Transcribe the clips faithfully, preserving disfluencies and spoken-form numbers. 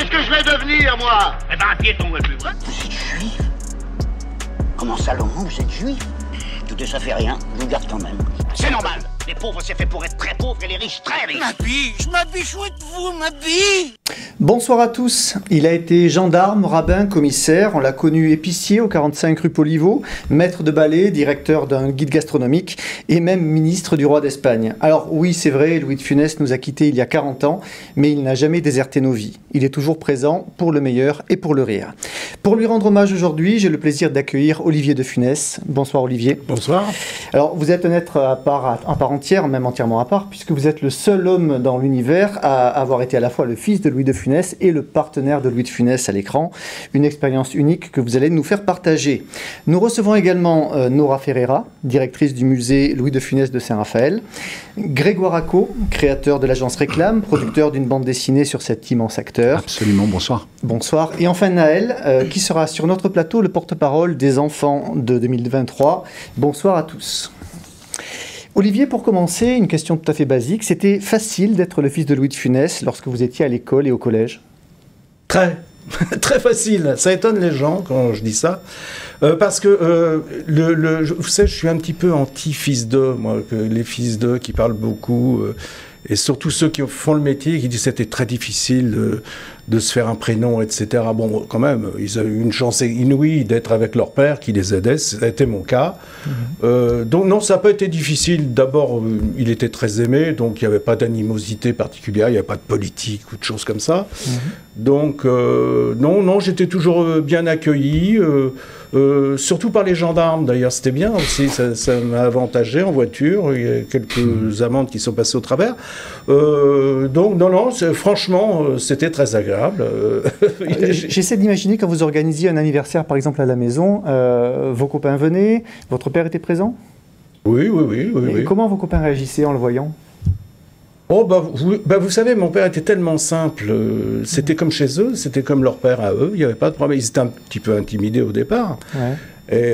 Qu'est-ce que je vais devenir, moi? Eh ben, un piéton, le plus vrai. Vous êtes juif? Comment Salomon, vous êtes juif? Écoutez, ça fait rien, je vous garde quand même. C'est normal. Les pauvres, c'est fait pour être très pauvres et les riches très riches. Ma biche, ma biche, où êtes-vous, ma biche? Bonsoir à tous. Il a été gendarme, rabbin, commissaire. On l'a connu épicier au quarante-cinq rue Poliveau, maître de ballet, directeur d'un guide gastronomique et même ministre du roi d'Espagne. Alors oui, c'est vrai, Louis de Funès nous a quittés il y a quarante ans, mais il n'a jamais déserté nos vies. Il est toujours présent pour le meilleur et pour le rire. Pour lui rendre hommage aujourd'hui, j'ai le plaisir d'accueillir Olivier de Funès. Bonsoir Olivier. Bonsoir. Alors vous êtes un être à part, à part entière, même entièrement à part, puisque vous êtes le seul homme dans l'univers à avoir été à la fois le fils de Louis de Funès et le partenaire de Louis de Funès à l'écran. Une expérience unique que vous allez nous faire partager. Nous recevons également euh, Nora Ferreira, directrice du musée Louis de Funès de Saint-Raphaël. Grégoire Acco, créateur de l'agence Réclame, producteur d'une bande dessinée sur cet immense acteur. Absolument, bonsoir. Bonsoir. Et enfin Naël, euh, qui sera sur notre plateau le porte-parole des enfants de deux mille vingt-trois. Bonsoir à tous. Olivier, pour commencer, une question tout à fait basique. C'était facile d'être le fils de Louis de Funès lorsque vous étiez à l'école et au collège? Très, très facile. Ça étonne les gens quand je dis ça. Euh, parce que, euh, le, le, je, vous savez, je suis un petit peu anti-fils d'eux, moi, que les fils d'eux qui parlent beaucoup, euh, et surtout ceux qui font le métier, qui disent que c'était très difficile de, de se faire un prénom, et cetera. Bon, quand même, ils ont eu une chance inouïe d'être avec leur père qui les aidait, ça a été mon cas. Mmh. Euh, donc non, ça n'a pas été difficile. D'abord, euh, il était très aimé, donc il n'y avait pas d'animosité particulière, il n'y avait pas de politique ou de choses comme ça. Mmh. Donc euh, non, non, j'étais toujours bien accueilli, euh, euh, surtout par les gendarmes d'ailleurs, c'était bien aussi, ça, ça m'a avantagé en voiture, il y a quelques amendes qui sont passées au travers. Euh, donc non, non, franchement, c'était très agréable. J'essaie d'imaginer quand vous organisiez un anniversaire par exemple à la maison, euh, vos copains venaient, votre père était présent? Oui, oui, oui. oui, oui. Comment vos copains réagissaient en le voyant? Oh, bah vous, bah vous savez, mon père était tellement simple, euh, c'était comme chez eux, c'était comme leur père à eux, il n'y avait pas de problème, ils étaient un petit peu intimidés au départ. Ouais. Et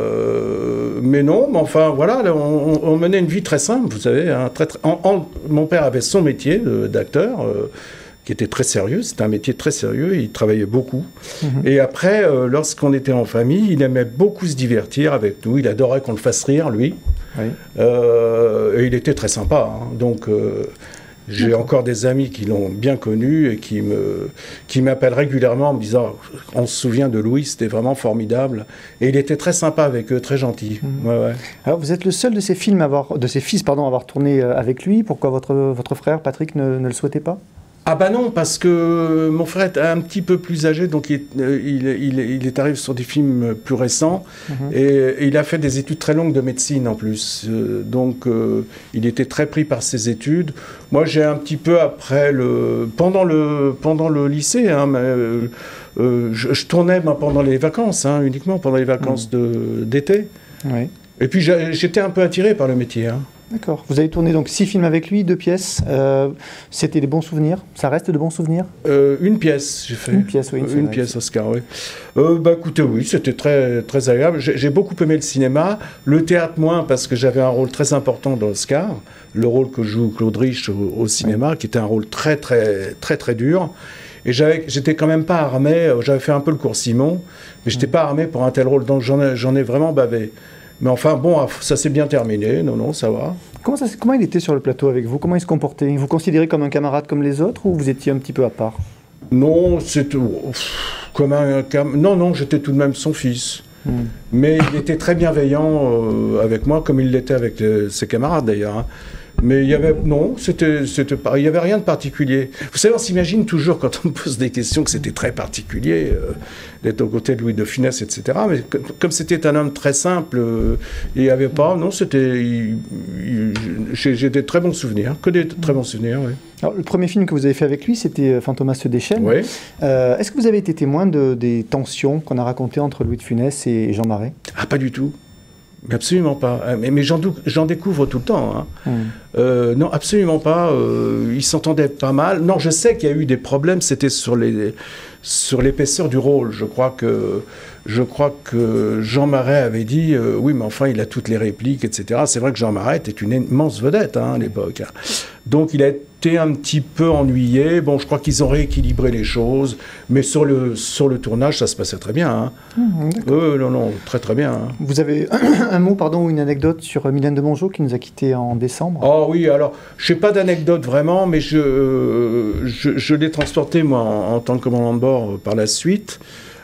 euh, mais non, mais enfin voilà, on, on menait une vie très simple, vous savez. Hein, très, très, en, en, mon père avait son métier d'acteur, euh, qui était très sérieux, c'était un métier très sérieux, il travaillait beaucoup. Mmh. Et après, euh, lorsqu'on était en famille, il aimait beaucoup se divertir avec nous, il adorait qu'on le fasse rire, lui. Oui. Euh, et il était très sympa, hein, donc... Euh, j'ai encore des amis qui l'ont bien connu et qui me, qui m'appellent régulièrement en me disant « On se souvient de Louis, c'était vraiment formidable. » Et il était très sympa avec eux, très gentil. Mmh. Ouais, ouais. Alors, vous êtes le seul de ses, films à avoir, de ses fils pardon, à avoir tourné avec lui. Pourquoi votre, votre frère, Patrick, ne, ne le souhaitait pas? Ah bah non, parce que mon frère est un petit peu plus âgé, donc il, il, il, il est arrivé sur des films plus récents, mmh. et, et il a fait des études très longues de médecine en plus, euh, donc euh, il était très pris par ses études. Moi j'ai un petit peu après, le, pendant, le, pendant le lycée, hein, mais, euh, euh, je, je tournais ben, pendant les vacances, hein, uniquement pendant les vacances mmh. d'été, oui. Et puis j'étais un peu attiré par le métier. Hein. D'accord. Vous avez tourné donc six films avec lui, deux pièces. Euh, C'était des bons souvenirs? Ça reste de bons souvenirs? euh, Une pièce, j'ai fait. Une pièce, oui. Une, une pièce, Oscar, oui. Euh, bah écoutez, oui, c'était très, très agréable. J'ai beaucoup aimé le cinéma. Le théâtre, moins, parce que j'avais un rôle très important dans Oscar. Le rôle que joue Claude Rich au, au cinéma, oui. Qui était un rôle très, très, très, très dur. Et j'étais quand même pas armé. J'avais fait un peu le cours Simon, mais j'étais mmh. pas armé pour un tel rôle. Donc j'en ai, j'en ai vraiment bavé. Mais enfin, bon, ça s'est bien terminé. Non, non, ça va. Comment, ça, comment il était sur le plateau avec vous? Comment il se comportait? Vous considérez comme un camarade comme les autres ou vous étiez un petit peu à part? Non, c'est comme un cam... Non, non, j'étais tout de même son fils. Hmm. Mais il était très bienveillant euh, avec moi, comme il l'était avec les, ses camarades d'ailleurs. Hein. Mais il y avait... Non, c'était, c'était pas, il n'y avait rien de particulier. Vous savez, on s'imagine toujours, quand on me pose des questions, que c'était très particulier euh, d'être aux côtés de Louis de Funès, et cetera. Mais que, comme c'était un homme très simple, euh, il n'y avait pas... Non, c'était... J'ai des très bons souvenirs, que des très bons souvenirs, oui. Alors, le premier film que vous avez fait avec lui, c'était Fantomas se déchaîne. Oui. Euh, Est-ce que vous avez été témoin de, des tensions qu'on a racontées entre Louis de Funès et Jean Marais? Ah, pas du tout. Absolument pas. Mais, mais j'en découvre tout le temps. Hein. Mmh. Euh, non, absolument pas. Euh, ils s'entendaient pas mal. Non, je sais qu'il y a eu des problèmes. C'était sur les sur l'épaisseur du rôle. Je crois que je crois que Jean Marais avait dit euh, oui, mais enfin, il a toutes les répliques, et cetera. C'est vrai que Jean Marais était une immense vedette hein, à l'époque. Hein. Donc il a été un petit peu ennuyé. Bon, je crois qu'ils ont rééquilibré les choses, mais sur le, sur le tournage, ça se passait très bien. Hein. Mmh, euh, non, non, très très bien. Hein. Vous avez un mot, pardon, ou une anecdote sur Mylène de Mongeau qui nous a quittés en décembre? Oh oui, alors, je n'ai pas d'anecdote vraiment, mais je, euh, je, je l'ai transporté, moi, en, en tant que commandant de bord euh, par la suite.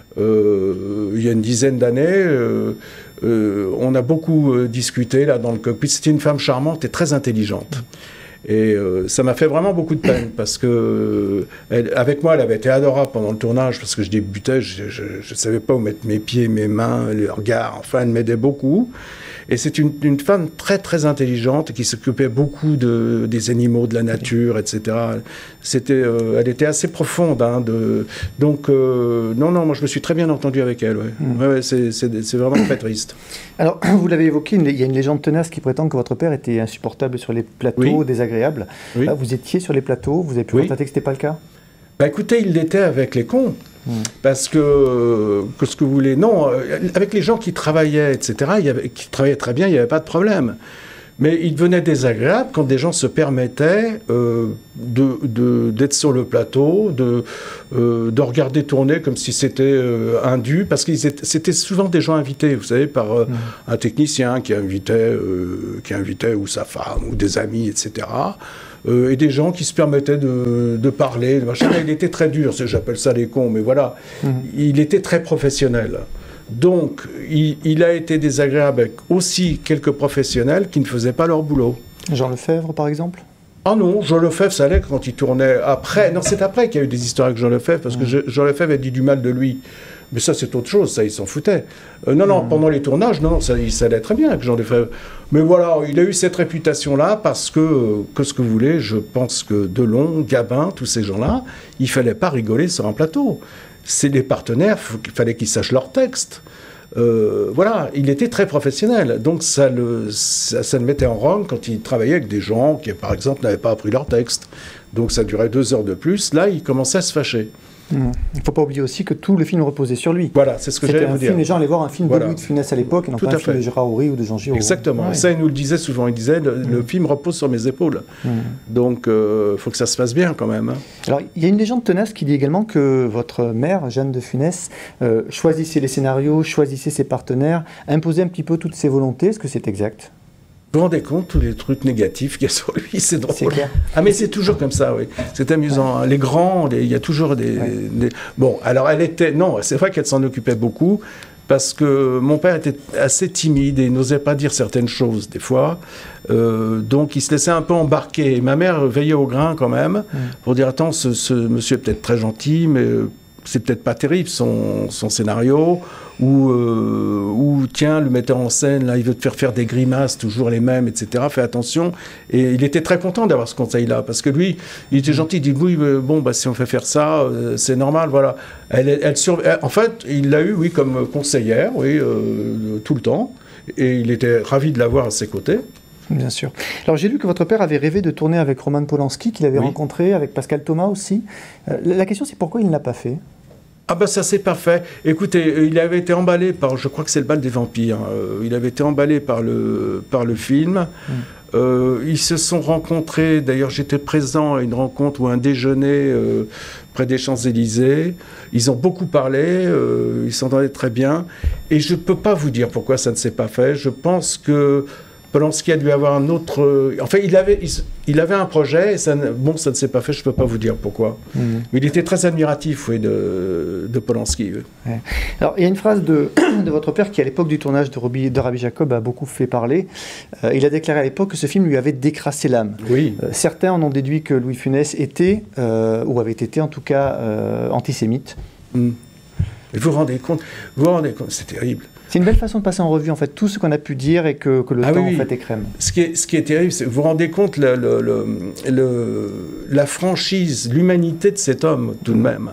Euh, il y a une dizaine d'années, euh, euh, on a beaucoup euh, discuté là dans le cockpit. C'était une femme charmante et très intelligente. Et euh, ça m'a fait vraiment beaucoup de peine parce que elle, avec moi, elle avait été adorable pendant le tournage parce que je débutais, je ne savais pas où mettre mes pieds, mes mains, le regard. Enfin, elle m'aidait beaucoup. Et c'est une, une femme très très intelligente qui s'occupait beaucoup de, des animaux, de la nature, et cetera. C'était, euh, elle était assez profonde. Hein, de, donc, euh, non, non, moi je me suis très bien entendu avec elle. Ouais. Mmh. Ouais, ouais, c'est, c'est, c'est vraiment très triste. Alors, vous l'avez évoqué, il y a une légende tenace qui prétend que votre père était insupportable sur les plateaux, oui. désagréable. Oui. Là, vous étiez sur les plateaux, vous avez pu oui. constater que ce n'était pas le cas? Bah écoutez, il l'était avec les cons. Mmh. Parce que, que ce que vous voulez, non, avec les gens qui travaillaient, et cetera, il y avait, qui travaillaient très bien, il n'y avait pas de problème. Mais il devenait désagréable quand des gens se permettaient euh, de, de, d'être sur le plateau, de, euh, de regarder tourner comme si c'était euh, indu, parce que c'était souvent des gens invités, vous savez, par euh, mmh. un technicien qui invitait, euh, qui invitait ou sa femme, ou des amis, et cetera. Euh, et des gens qui se permettaient de, de parler. Machin. Il était très dur, j'appelle ça les cons, mais voilà. Mmh. Il était très professionnel. Donc, il, il a été désagréable avec aussi quelques professionnels qui ne faisaient pas leur boulot. Jean Lefebvre, par exemple? Ah non, Jean Lefebvre, ça allait quand il tournait après. Non, c'est après qu'il y a eu des histoires avec Jean Lefebvre, parce mmh. que Jean Lefebvre a dit du mal de lui. Mais ça, c'est autre chose, ça, il s'en foutait. Euh, non, non, mmh. pendant les tournages, non, ça, ça allait très bien avec Jean Lefebvre. Mais voilà, il a eu cette réputation-là parce que, que ce que vous voulez, je pense que Delon, Gabin, tous ces gens-là, il ne fallait pas rigoler sur un plateau. C'est les partenaires, il fallait qu'ils sachent leur texte. Euh, voilà, il était très professionnel. Donc ça le, ça, ça le mettait en rang quand il travaillait avec des gens qui, par exemple, n'avaient pas appris leur texte. Donc ça durait deux heures de plus. Là, il commençait à se fâcher. Mmh. Il ne faut pas oublier aussi que tout le film reposait sur lui. Voilà, c'est ce que j'allais vous dire. Les gens allaient voir un film voilà. de Louis de Funès à l'époque, et non tout pas un film de Gérard Houry ou de Jean Giraud. Exactement. Ouais. Ça, il nous le disait souvent. Il disait, le, mmh. le film repose sur mes épaules. Mmh. Donc, il euh, faut que ça se passe bien quand même. Hein. Alors, il y a une légende tenace qui dit également que votre mère, Jeanne de Funès, euh, choisissait les scénarios, choisissait ses partenaires, imposait un petit peu toutes ses volontés. Est-ce que c'est exact ? Vous vous rendez compte, tous les trucs négatifs qu'il y a sur lui, c'est drôle. C'est clair. Ah, mais c'est toujours comme ça, oui. C'est amusant. Ouais. Les grands, les, il y a toujours des, ouais. des... Bon, alors elle était... Non, c'est vrai qu'elle s'en occupait beaucoup, parce que mon père était assez timide et n'osait pas dire certaines choses, des fois. Euh, donc, il se laissait un peu embarquer. Et ma mère veillait au grain, quand même, ouais. pour dire, attends, ce, ce monsieur est peut-être très gentil, mais... c'est peut-être pas terrible son, son scénario, ou, euh, ou tiens, le metteur en scène, là, il veut te faire faire des grimaces, toujours les mêmes, et cetera. Fais attention. Et il était très content d'avoir ce conseil-là, parce que lui, il était gentil, il dit, oui, bon, bah, si on fait faire ça, euh, c'est normal, voilà. Elle, elle sur... En fait, il l'a eu, oui, comme conseillère, oui, euh, tout le temps, et il était ravi de l'avoir à ses côtés. Bien sûr. Alors j'ai lu que votre père avait rêvé de tourner avec Roman Polanski, qu'il avait oui. rencontré, avec Pascal Thomas aussi. Euh, la question c'est pourquoi il ne l'a pas fait? Ah ben ça c'est parfait. Écoutez, il avait été emballé par, je crois que c'est le bal des vampires, euh, il avait été emballé par le, par le film. Mm. Euh, ils se sont rencontrés, d'ailleurs j'étais présent à une rencontre ou un déjeuner euh, près des Champs-Élysées. Ils ont beaucoup parlé, euh, ils s'entendaient très bien. Et je ne peux pas vous dire pourquoi ça ne s'est pas fait. Je pense que Polanski a dû avoir un autre... Enfin, il avait, il, il avait un projet, et ça ne, bon, ça ne s'est pas fait, je ne peux pas vous dire pourquoi. Mmh. Mais il était très admiratif, oui, de, de Polanski. Oui. Ouais. Alors, il y a une phrase de, de votre père qui, à l'époque du tournage de, Roby, de Rabbi Jacob, a beaucoup fait parler. Euh, il a déclaré à l'époque que ce film lui avait décrassé l'âme. Oui. Euh, certains en ont déduit que Louis de Funès était, euh, ou avait été en tout cas, euh, antisémite. Mmh. Et vous vous rendez compte, vous vous rendez compte, c'est terrible. C'est une belle façon de passer en revue, en fait, tout ce qu'on a pu dire et que, que le ah temps, oui, en fait, écrème. Ce qui est, ce qui est terrible, c'est vous vous rendez compte le, le, le, le, la franchise, l'humanité de cet homme, tout de même.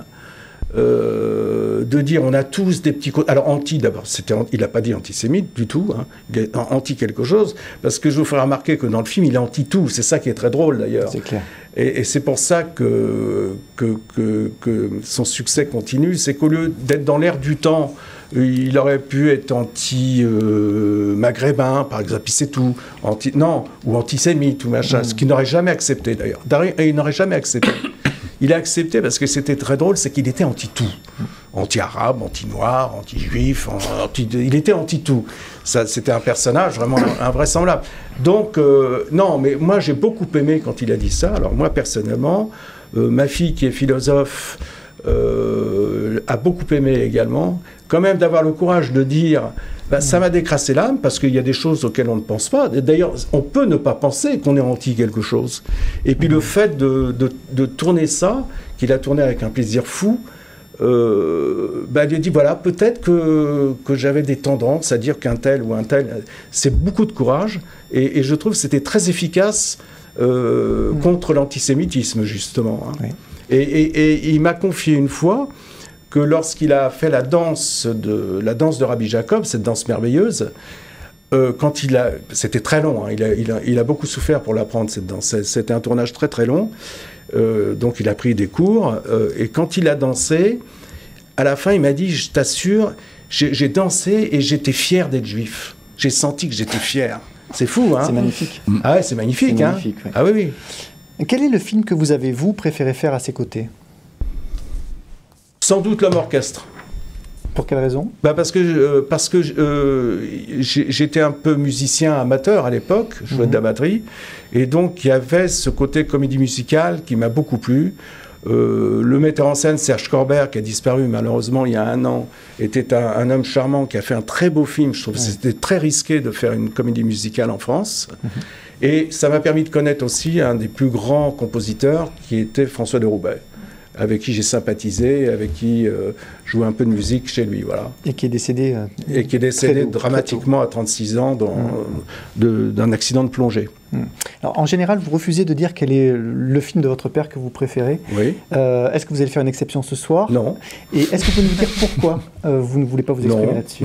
Euh, de dire, on a tous des petits... Alors, anti, d'abord, c'était, il n'a pas dit antisémite du tout, hein. Il est anti quelque chose, parce que je vous ferai remarquer que dans le film, il est anti tout. C'est ça qui est très drôle, d'ailleurs. C'est clair. Et, et c'est pour ça que, que, que, que son succès continue. C'est qu'au lieu d'être dans l'air du temps, Il aurait pu être anti-maghrébin, euh, par exemple, puis c'est tout. Anti, non, ou antisémite, ou machin, mmh. ce qu'il n'aurait jamais accepté d'ailleurs. Et il n'aurait jamais accepté. Il a accepté parce que c'était très drôle, c'est qu'il était anti-tout. Anti-arabe, anti-noir, anti-juif, anti... il était anti-tout. Ça, c'était un personnage vraiment invraisemblable. Donc, euh, non, mais moi j'ai beaucoup aimé quand il a dit ça. Alors moi personnellement, euh, ma fille qui est philosophe euh, a beaucoup aimé également. Quand même d'avoir le courage de dire... Ben, ça m'a décrassé l'âme parce qu'il y a des choses auxquelles on ne pense pas. D'ailleurs, on peut ne pas penser qu'on est anti quelque chose. Et puis le fait de, de, de tourner ça, qu'il a tourné avec un plaisir fou, euh, ben, il a dit voilà, peut-être que, que j'avais des tendances à dire qu'un tel ou un tel. C'est beaucoup de courage. Et, et je trouve que c'était très efficace euh, mmh. contre l'antisémitisme, justement. Hein. Oui. Et, et, et il m'a confié une fois que lorsqu'il a fait la danse de, la danse de Rabbi Jacob, cette danse merveilleuse, euh, quand il a... C'était très long, hein, il, a, il, a, il a beaucoup souffert pour l'apprendre, cette danse. C'était un tournage très très long, euh, donc il a pris des cours, euh, et quand il a dansé, à la fin, il m'a dit, je t'assure, j'ai dansé et j'étais fier d'être juif. J'ai senti que j'étais fier. C'est fou, hein? C'est magnifique. Ah ouais, c'est magnifique, hein? Magnifique, oui. Ah oui, oui. Quel est le film que vous avez, vous, préféré faire à ses côtés? Sans doute L'Homme Orchestre. Pour quelle raison? Bah parce que, euh, parce que euh, j'étais un peu musicien amateur à l'époque, je jouais mmh. de la batterie, et donc il y avait ce côté comédie musicale qui m'a beaucoup plu. Euh, le metteur en scène Serge Corbert, qui a disparu malheureusement il y a un an, était un, un homme charmant qui a fait un très beau film. Je trouve que mmh. c'était très risqué de faire une comédie musicale en France. Mmh. Et ça m'a permis de connaître aussi un des plus grands compositeurs, qui était François de Roubaix, avec qui j'ai sympathisé, avec qui euh, je jouais un peu de musique chez lui, voilà. Et qui est décédé euh, Et qui est décédé tôt, dramatiquement à trente-six ans mmh. d'un accident de plongée. Mmh. Alors, en général, vous refusez de dire quel est le film de votre père que vous préférez. Oui. Euh, est-ce que vous allez faire une exception ce soir? Non. Et est-ce que vous pouvez nous dire pourquoi euh, vous ne voulez pas vous exprimer là-dessus?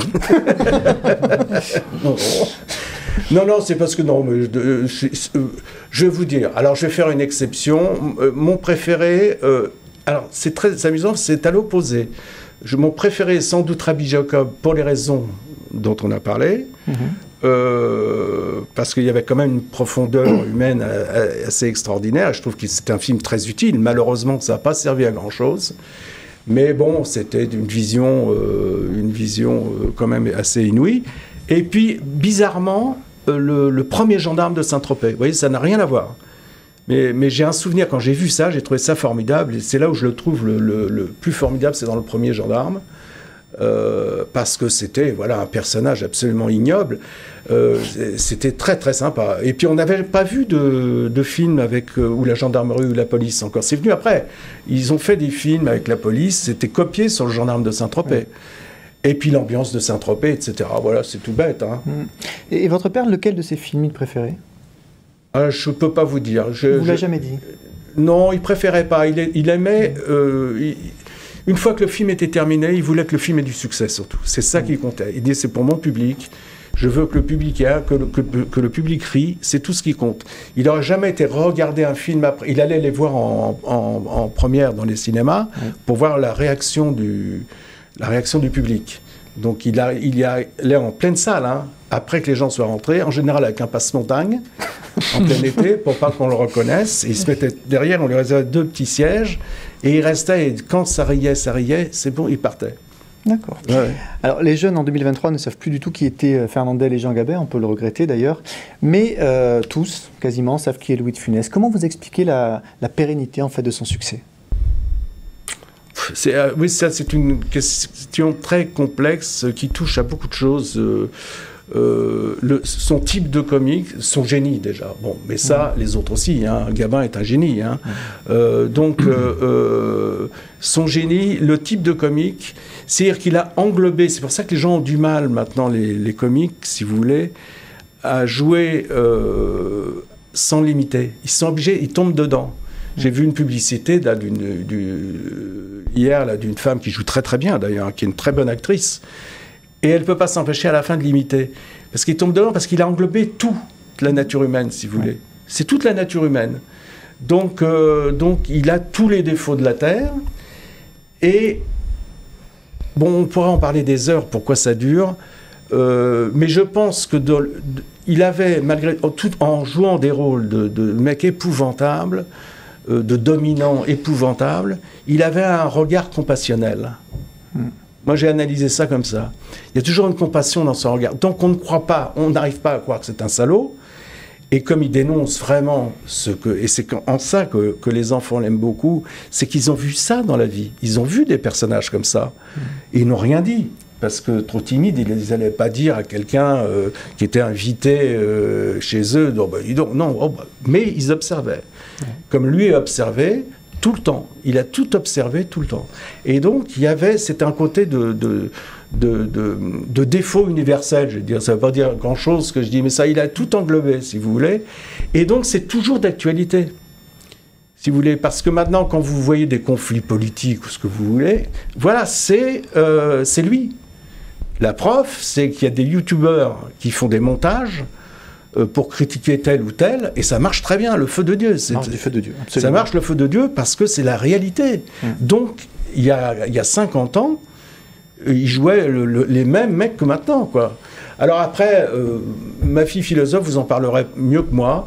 Non. Non, non, c'est parce que non, mais je, je, je vais vous dire. Alors, je vais faire une exception. Euh, mon préféré... Euh, Alors, c'est très amusant, c'est à l'opposé. Mon préféré est sans doute Rabbi Jacob pour les raisons dont on a parlé, mmh. euh, parce qu'il y avait quand même une profondeur humaine assez extraordinaire. Je trouve que c'est un film très utile. Malheureusement, ça n'a pas servi à grand-chose. Mais bon, c'était une vision, euh, une vision euh, quand même assez inouïe. Et puis, bizarrement, euh, le, le premier gendarme de Saint-Tropez. Vous voyez, ça n'a rien à voir. Mais, mais j'ai un souvenir, quand j'ai vu ça, j'ai trouvé ça formidable. Et c'est là où je le trouve le, le, le plus formidable, c'est dans le premier gendarme. Euh, parce que c'était voilà, un personnage absolument ignoble. Euh, c'était très très sympa. Et puis on n'avait pas vu de, de film avec, euh, ou la gendarmerie ou la police encore. C'est venu après. Ils ont fait des films avec la police, c'était copié sur le gendarme de Saint-Tropez. Ouais. Et puis l'ambiance de Saint-Tropez, et cetera. Voilà, c'est tout bête. Hein. Et votre père, lequel de ses films il préférait? Ah, je ne peux pas vous dire. Je, vous je... l'avez jamais dit? Non, il préférait pas. Il, il aimait... Euh, il... Une fois que le film était terminé, il voulait que le film ait du succès, surtout. C'est ça mmh. qui comptait. Il dit, c'est pour mon public. Je veux que le public ait, que le, que, que le public rit. C'est tout ce qui compte. Il n'aurait jamais été regarder un film après. Il allait les voir en, en, en première dans les cinémas mmh. pour voir la réaction du, la réaction du public. Donc il, a, il y allait en pleine salle, hein, après que les gens soient rentrés, en général avec un passe-montagne, en plein été, pour pas qu'on le reconnaisse. Et il se mettait derrière, on lui réservait deux petits sièges, et il restait, et quand ça riait, ça riait, c'est bon, il partait. D'accord. Ouais. Alors les jeunes en deux mille vingt-trois ne savent plus du tout qui étaient Fernandel et Jean Gabin, on peut le regretter d'ailleurs, mais euh, tous, quasiment, savent qui est Louis de Funès. Comment vous expliquez la, la pérennité en fait de son succès? Euh, oui, ça c'est une question très complexe qui touche à beaucoup de choses. Euh, euh, le, son type de comique, son génie déjà. Bon, mais ça, mmh. les autres aussi. Hein, Gabin est un génie. Hein. Mmh. Euh, donc, euh, euh, son génie, le type de comique, c'est-à-dire qu'il a englobé. C'est pour ça que les gens ont du mal maintenant, les, les comiques, si vous voulez, à jouer euh, sans limiter. Ils sont obligés, ils tombent dedans. J'ai vu une publicité là, d'une, d'une, hier là, d'une femme qui joue très très bien d'ailleurs, qui est une très bonne actrice, et elle ne peut pas s'empêcher à la fin de l'imiter. Parce qu'il tombe dedans, parce qu'il a englobé toute la nature humaine, si vous voulez. C'est toute la nature humaine. Donc, euh, donc il a tous les défauts de la Terre, et bon, on pourrait en parler des heures, pourquoi ça dure, euh, mais je pense que de, de, il avait, malgré tout, en jouant des rôles de, de mec épouvantable, euh, de dominant épouvantable, il avait un regard compassionnel. Mm. Moi, j'ai analysé ça comme ça. Il y a toujours une compassion dans son regard. Donc, on ne croit pas, on n'arrive pas à croire que c'est un salaud. Et comme il dénonce vraiment ce que... Et c'est en ça que, que les enfants l'aiment beaucoup, c'est qu'ils ont vu ça dans la vie. Ils ont vu des personnages comme ça. Mmh. Et ils n'ont rien dit. Parce que trop timide, ils n'allaient pas dire à quelqu'un euh, qui était invité euh, chez eux. Non, bah, donc, non oh, bah, mais ils observaient. Mmh. Comme lui observait tout le temps. Il a tout observé tout le temps. Et donc, il y avait... C'était un côté de... de De, de, de défaut universel, je veux dire, ça ne veut pas dire grand-chose ce que je dis, mais ça, il a tout englobé, si vous voulez. Et donc, c'est toujours d'actualité, si vous voulez, parce que maintenant, quand vous voyez des conflits politiques ou ce que vous voulez, voilà, c'est euh, c'est lui. La preuve, c'est qu'il y a des youtubeurs qui font des montages euh, pour critiquer tel ou tel, et ça marche très bien, le feu de Dieu. Ça marche du feu de Dieu, absolument. Ça marche le feu de Dieu parce que c'est la réalité. Mmh. Donc, il y a, il y a cinquante ans, ils jouaient le, le, les mêmes mecs que maintenant, quoi. Alors après, euh, ma fille philosophe vous en parlerait mieux que moi.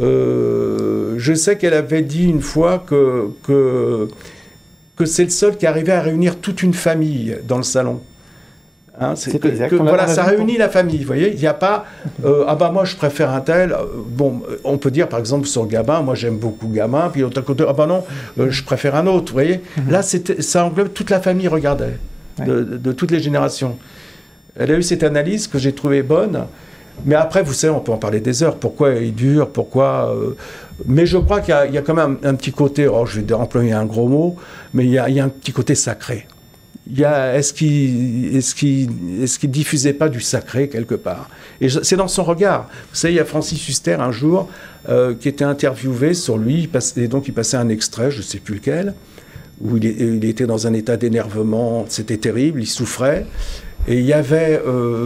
Euh, je sais qu'elle avait dit une fois que, que, que c'est le seul qui arrivait à réunir toute une famille dans le salon. Hein, c'est que, que, voilà, ça réunit la famille, vous voyez. Il n'y a pas euh, ah bah moi je préfère un tel. Bon, on peut dire par exemple sur Gabin, moi j'aime beaucoup Gabin, puis l'autre côté ah bah non, euh, je préfère un autre, vous voyez. Mm-hmm. Là, ça englobe toute la famille, regardait. De, de, de toutes les générations. Elle a eu cette analyse que j'ai trouvée bonne, mais après, vous savez, on peut en parler des heures, pourquoi il dure, pourquoi... Euh, mais je crois qu'il y, y a quand même un, un petit côté, oh, je vais employer un gros mot, mais il y a, il y a un petit côté sacré. Il y a, est-ce qu'il est-ce qu'il, est-ce qu'il diffusait pas du sacré quelque part? Et je, c'est dans son regard. Vous savez, il y a Francis Huster un jour euh, qui était interviewé sur lui, il passe, et donc il passait un extrait, je ne sais plus lequel, où il, il était dans un état d'énervement, c'était terrible, il souffrait. Et il y avait,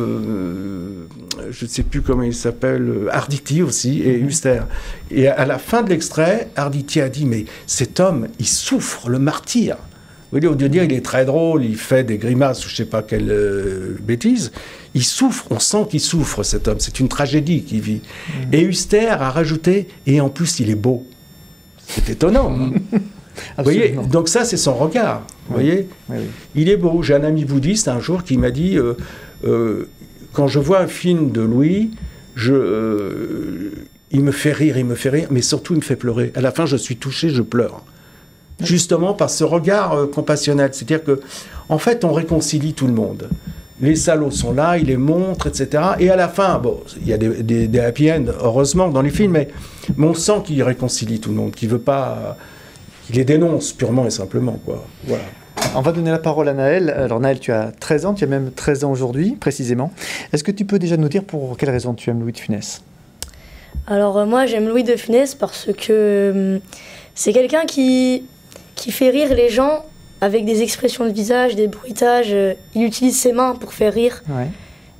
euh, je ne sais plus comment il s'appelle, Arditi aussi, et Huster. Et à la fin de l'extrait, Arditi a dit, mais cet homme, il souffre, le martyr. Vous voyez, au lieu de dire, il est très drôle, il fait des grimaces, ou je ne sais pas quelle euh, bêtise, il souffre, on sent qu'il souffre, cet homme, c'est une tragédie qu'il vit. Mmh. Et Huster a rajouté, et en plus, il est beau. C'est étonnant, hein. Vous voyez, donc ça, c'est son regard. Vous oui. voyez, oui, oui. Il est beau. J'ai un ami bouddhiste un jour qui m'a dit euh, euh, quand je vois un film de Louis, je, euh, il me fait rire, il me fait rire, mais surtout il me fait pleurer. À la fin, je suis touché, je pleure. Oui. Justement par ce regard euh, compassionnel. C'est-à-dire que, en fait, on réconcilie tout le monde. Les salauds sont là, il les montre, et cetera. Et à la fin, bon, il y a des, des, des happy end, heureusement, dans les films, mais, mais on sent qu'il réconcilie tout le monde, qu'il veut pas. Il les dénonce purement et simplement, quoi. Voilà. On va donner la parole à Naël. Alors Naël, tu as treize ans, tu as même treize ans aujourd'hui, précisément. Est-ce que tu peux déjà nous dire pour quelle raison tu aimes Louis de Funès? Alors euh, moi, j'aime Louis de Funès parce que euh, c'est quelqu'un qui, qui fait rire les gens avec des expressions de visage, des bruitages. Euh, il utilise ses mains pour faire rire. Ouais.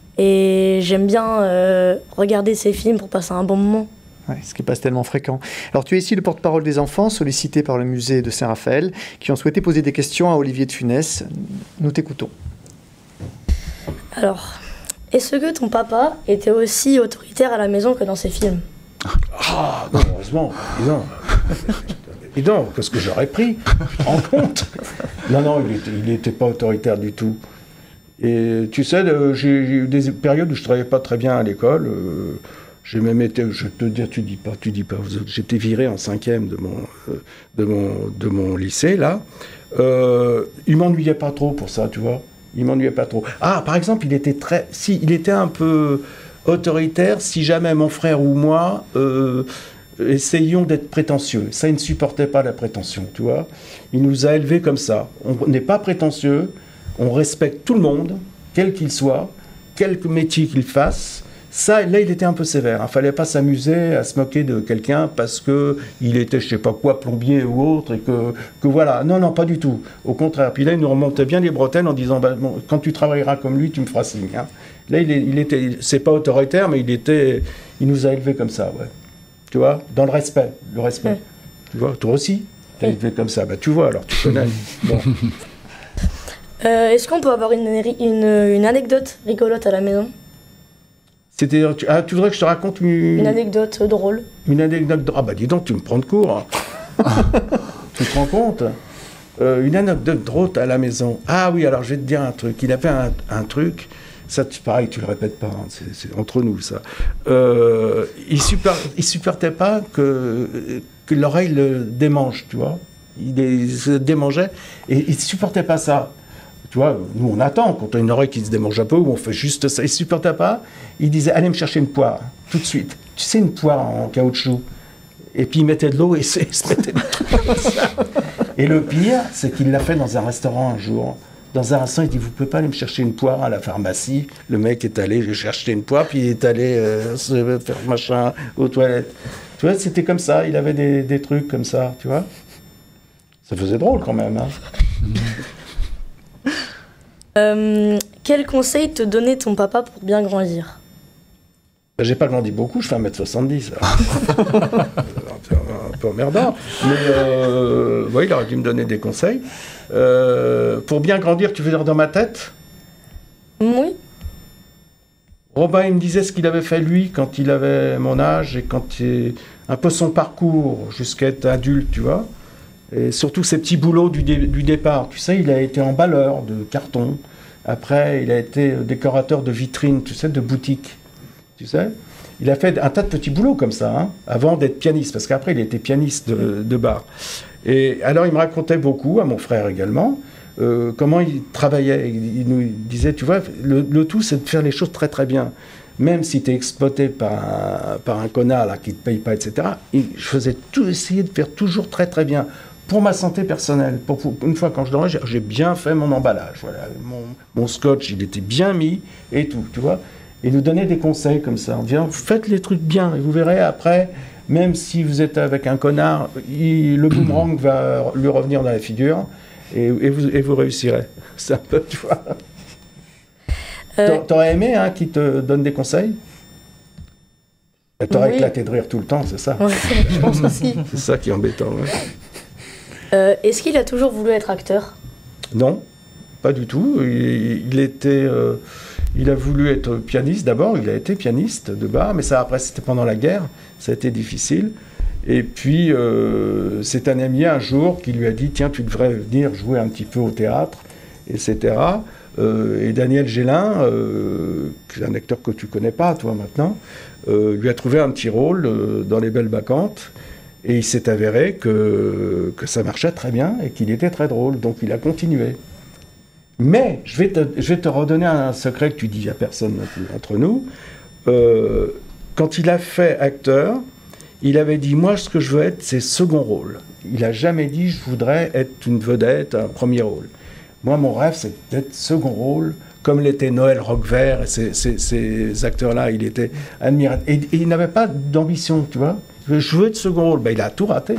Et j'aime bien euh, regarder ses films pour passer un bon moment. Ouais, ce qui n'est pas tellement fréquent. Alors, tu es ici le porte-parole des enfants, sollicité par le musée de Saint-Raphaël, qui ont souhaité poser des questions à Olivier de Funès. Nous t'écoutons. Alors, est-ce que ton papa était aussi autoritaire à la maison que dans ses films? Ah, non, heureusement, dis donc. Dis donc, qu'est-ce que j'aurais pris en compte? Non, non, il n'était pas autoritaire du tout. Et tu sais, j'ai eu des périodes où je ne travaillais pas très bien à l'école. Euh, J'ai même été, je te dis, tu dis pas, tu dis pas, j'étais viré en cinquième de mon, de mon, de mon lycée, là. Euh, il m'ennuyait pas trop pour ça, tu vois. Il m'ennuyait pas trop. Ah, par exemple, il était très, si, il était un peu autoritaire si jamais mon frère ou moi euh, essayions d'être prétentieux. Ça, il ne supportait pas la prétention, tu vois. Il nous a élevés comme ça. On n'est pas prétentieux, on respecte tout le monde, quel qu'il soit, quelque métier qu'il fasse. Ça, là, il était un peu sévère. Il ne fallait pas s'amuser à se moquer de quelqu'un parce qu'il était, je ne sais pas quoi, plombier ou autre, et que, que voilà. Non, non, pas du tout. Au contraire. Puis là, il nous remontait bien les bretelles en disant, bah, bon, quand tu travailleras comme lui, tu me feras signe. Hein. Là, il, est, il était, c'est pas autoritaire, mais il était, il nous a élevés comme ça, ouais. Tu vois, dans le respect, le respect. Ouais. Tu vois, toi aussi, tu es élevé comme ça. Bah, tu vois, alors tu connais. Bon. Euh, Est-ce qu'on peut avoir une, une, une anecdote rigolote à la maison? C'était, tu, ah, tu voudrais que je te raconte une, Une anecdote drôle? Une anecdote drôle. Ah bah dis donc, tu me prends de court. Tu te rends compte? euh, Une anecdote drôle à la maison. Ah oui, alors je vais te dire un truc. Il avait un, un truc, ça tu, pareil, tu le répètes pas, hein, c'est entre nous ça. Euh, il super, il supportait pas que, que l'oreille le démange, tu vois. Il, il se démangeait et il supportait pas ça. Tu vois, nous on attend quand on a une oreille qui se démange un peu, ou on fait juste ça. Il ne supportait pas. Il disait, allez me chercher une poire, tout de suite. Tu sais, une poire en caoutchouc. Et puis il mettait de l'eau et il se mettait des trucs comme ça. Et le pire, c'est qu'il l'a fait dans un restaurant un jour. Dans un restaurant, il dit, vous ne pouvez pas aller me chercher une poire à la pharmacie. Le mec est allé chercher une poire, puis il est allé euh, se faire machin aux toilettes. Tu vois, c'était comme ça. Il avait des, des trucs comme ça, tu vois. Ça faisait drôle quand même, hein. Euh, quel conseil te donnait ton papa pour bien grandir? Ben, j'ai pas grandi beaucoup, je fais un mètre soixante-dix. un, peu, un peu emmerdant. Mais euh, ouais, il aurait dû me donner des conseils. Euh, pour bien grandir, tu veux dire dans ma tête? Oui. Robin, il me disait ce qu'il avait fait lui quand il avait mon âge et quand il, un peu son parcours jusqu'à être adulte, tu vois. Et surtout ses petits boulots du, dé, du départ. Tu sais, il a été emballeur de carton. Après, il a été décorateur de vitrines, tu sais, de boutiques. Tu sais, il a fait un tas de petits boulots comme ça, hein, avant d'être pianiste. Parce qu'après, il était pianiste de, de bar. Et alors, il me racontait beaucoup, à mon frère également, euh, comment il travaillait. Il, il nous disait, tu vois, le, le tout, c'est de faire les choses très, très bien. Même si tu es exploité par un, par un connard là, qui ne te paye pas, et cetera. Et je faisais tout, essayer de faire toujours très, très bien. Pour ma santé personnelle, pour, pour, une fois quand je dormais, j'ai bien fait mon emballage. Voilà, mon, mon scotch, il était bien mis et tout, tu vois. Et nous donner des conseils comme ça. On dit, faites les trucs bien et vous verrez après, même si vous êtes avec un connard, il, le boomerang va lui revenir dans la figure et, et, vous, et vous réussirez. C'est un peu, tu vois. Euh... T'aurais aimé hein, qu'il te donne des conseils? T'aurais oui. éclaté de rire tout le temps, c'est ça? Oui, je pense aussi. C'est ça qui est embêtant. Ouais. Euh, Est-ce qu'il a toujours voulu être acteur? Non, pas du tout. Il, il était, euh, il a voulu être pianiste d'abord. Il a été pianiste de bar, mais ça après c'était pendant la guerre. Ça a été difficile. Et puis euh, c'est un ami un jour qui lui a dit tiens tu devrais venir jouer un petit peu au théâtre, et cetera. Euh, et Daniel Gélin, euh, qui est un acteur que tu connais pas toi maintenant, euh, lui a trouvé un petit rôle euh, dans Les Belles Bacchantes. Et il s'est avéré que, que ça marchait très bien et qu'il était très drôle. Donc il a continué. Mais je vais te, je vais te redonner un secret que tu dis à personne entre nous. Euh, quand il a fait acteur, il avait dit, moi ce que je veux être, c'est second rôle. Il n'a jamais dit, je voudrais être une vedette, un premier rôle. Moi, mon rêve, c'est d'être second rôle, comme l'était Noël Roquevert et ces, ces, ces acteurs-là. Il était admirable. Et, et il n'avait pas d'ambition, tu vois. Je veux être second rôle. Ben, il a tout raté.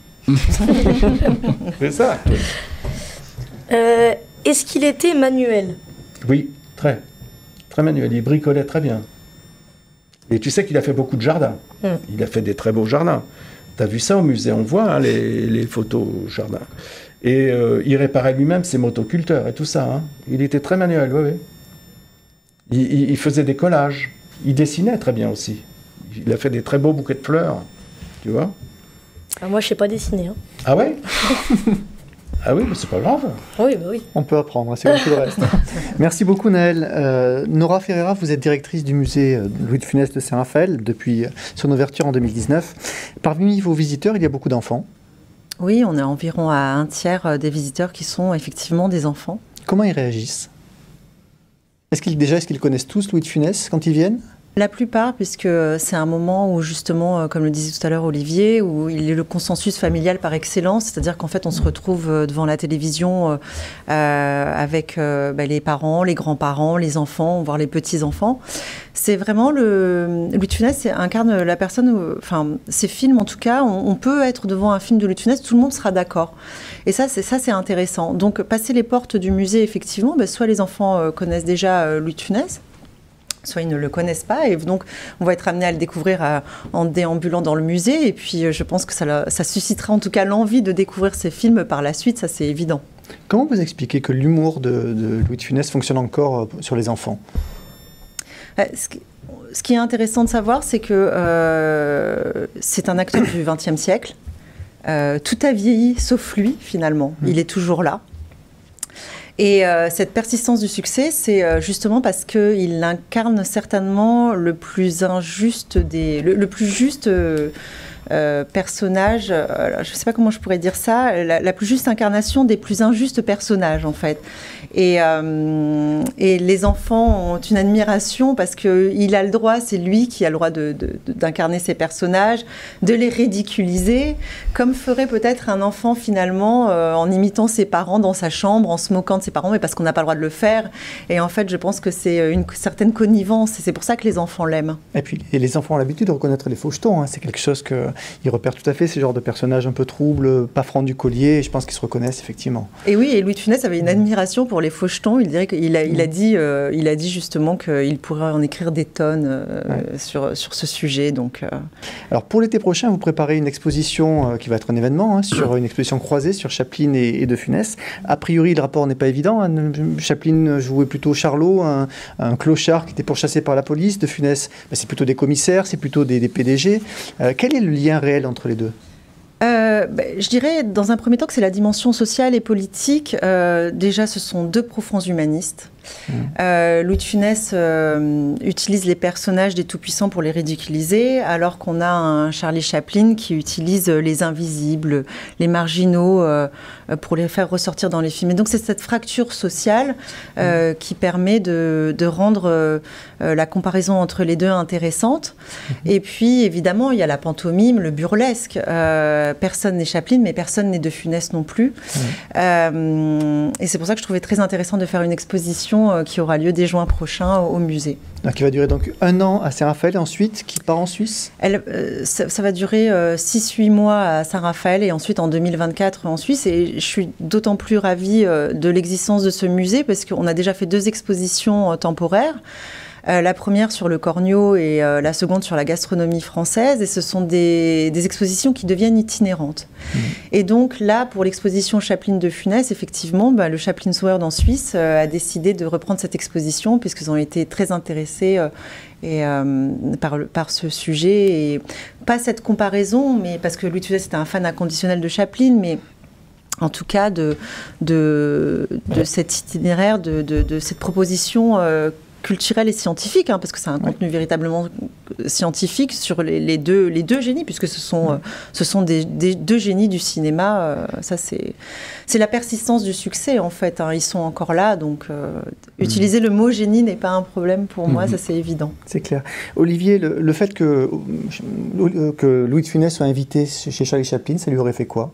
C'est ça. Euh, Est-ce qu'il était manuel? Oui, très. Très manuel. Il bricolait très bien. Et tu sais qu'il a fait beaucoup de jardins. Mm. Il a fait des très beaux jardins. Tu as vu ça au musée, on voit hein, les, les photos au jardin. Et euh, il réparait lui-même ses motoculteurs et tout ça. Hein. Il était très manuel, oui, oui. Il, il, il faisait des collages. Il dessinait très bien aussi. Il a fait des très beaux bouquets de fleurs. Tu vois? Ah, moi, je sais pas dessiner. Hein. Ah ouais? Ah oui, mais c'est pas grave. Oui, bah oui. On peut apprendre, c'est comme tout le reste. Merci beaucoup, Naël. Euh, Nora Ferreira, vous êtes directrice du musée Louis de Funès de Saint-Raphaël depuis son ouverture en deux mille dix-neuf. Parmi vos visiteurs, il y a beaucoup d'enfants. Oui, on est environ à un tiers des visiteurs qui sont effectivement des enfants. Comment ils réagissent? Est-ce qu'ils, déjà, est-ce qu'ils connaissent tous Louis de Funès quand ils viennent? La plupart, puisque c'est un moment où justement, comme le disait tout à l'heure Olivier, où il est le consensus familial par excellence, c'est-à-dire qu'en fait on se retrouve devant la télévision euh, avec euh, bah, les parents, les grands-parents, les enfants, voire les petits-enfants. C'est vraiment le... Louis de Funès incarne la personne, où, enfin ces films en tout cas, on, on peut être devant un film de Louis de Funès, tout le monde sera d'accord. Et ça c'est, ça, c'est intéressant. Donc passer les portes du musée, effectivement, bah, soit les enfants euh, connaissent déjà euh, Louis de Funès, soit ils ne le connaissent pas, et donc on va être amené à le découvrir à, en déambulant dans le musée, et puis je pense que ça, ça suscitera en tout cas l'envie de découvrir ces films par la suite, ça c'est évident. Comment vous expliquez que l'humour de, de Louis de Funès fonctionne encore sur les enfants? Ce qui, ce qui est intéressant de savoir, c'est que euh, c'est un acteur du vingtième siècle. Euh, tout a vieilli, sauf lui, finalement. Mmh. Il est toujours là. Et euh, cette persistance du succès, c'est euh, justement parce qu'il incarne certainement le plus injuste des... le, le plus juste... Euh, Euh, personnage, euh, je ne sais pas comment je pourrais dire ça, la, la plus juste incarnation des plus injustes personnages en fait. Et, euh, et les enfants ont une admiration parce qu'il a le droit, c'est lui qui a le droit de, de, de, d'incarner ces personnages, de les ridiculiser, comme ferait peut-être un enfant finalement euh, en imitant ses parents dans sa chambre, en se moquant de ses parents, mais parce qu'on n'a pas le droit de le faire. Et en fait, je pense que c'est une certaine connivence et c'est pour ça que les enfants l'aiment. Et puis et les enfants ont l'habitude de reconnaître les fauchetons, hein. C'est quelque chose que... Ils repèrent tout à fait ces genres de personnages un peu troubles, pas francs du collier, et je pense qu'ils se reconnaissent effectivement. Et oui, et Louis de Funès avait une admiration pour les fauchetons. Il dirait qu'il a, il a dit, euh, il a dit justement qu'il pourrait en écrire des tonnes euh, ouais. sur, sur ce sujet. Donc, euh... Alors pour l'été prochain, vous préparez une exposition euh, qui va être un événement, hein, sur une exposition croisée sur Chaplin et, et de Funès. A priori, le rapport n'est pas évident. Hein. Chaplin jouait plutôt Charlot, un, un clochard qui était pourchassé par la police. De Funès, ben, c'est plutôt des commissaires, c'est plutôt des, des P D G. Euh, quel est le lien réel entre les deux? Euh, ben, je dirais, dans un premier temps, que c'est la dimension sociale et politique. Euh, déjà, ce sont deux profonds humanistes. Mmh. Euh, Louis de Funès euh, utilise les personnages des tout-puissants pour les ridiculiser, alors qu'on a un Charlie Chaplin qui utilise les invisibles, les marginaux, euh, pour les faire ressortir dans les films. Et donc, c'est cette fracture sociale euh, mmh. qui permet de, de rendre euh, la comparaison entre les deux intéressante. Mmh. Et puis, évidemment, il y a la pantomime, le burlesque. Euh, personne n'est Chaplin, mais personne n'est de Funès non plus. Mmh. Euh, et c'est pour ça que je trouvais très intéressant de faire une exposition qui aura lieu dès juin prochain au, au musée. Donc, qui va durer donc un an à Saint-Raphaël et ensuite qui part en Suisse. Elle, euh, ça, ça va durer euh, six huit mois à Saint-Raphaël et ensuite en deux mille vingt-quatre en Suisse. Et je suis d'autant plus ravie euh, de l'existence de ce musée parce qu'on a déjà fait deux expositions euh, temporaires. Euh, la première sur le corneau et euh, la seconde sur la gastronomie française. Et ce sont des, des expositions qui deviennent itinérantes. Mmh. Et donc là, pour l'exposition Chaplin de Funès, effectivement, bah, le Chaplin's World en Suisse euh, a décidé de reprendre cette exposition puisqu'ils ont été très intéressés euh, et, euh, par, le, par ce sujet. Et pas cette comparaison, mais parce que Louis de Funès était un fan inconditionnel de Chaplin, mais... en tout cas, de, de, de cet itinéraire, de, de, de cette proposition euh, culturelle et scientifique, hein, parce que c'est un oui. contenu véritablement scientifique sur les, les, deux, les deux génies, puisque ce sont, oui. euh, ce sont des, des deux génies du cinéma. Euh, ça, c'est, c'est la persistance du succès, en fait. Hein, ils sont encore là, donc euh, mmh. utiliser le mot génie n'est pas un problème pour mmh. moi, ça c'est évident. C'est clair. Olivier, le, le fait que, que Louis de Funès soit invité chez Charlie Chaplin, ça lui aurait fait quoi?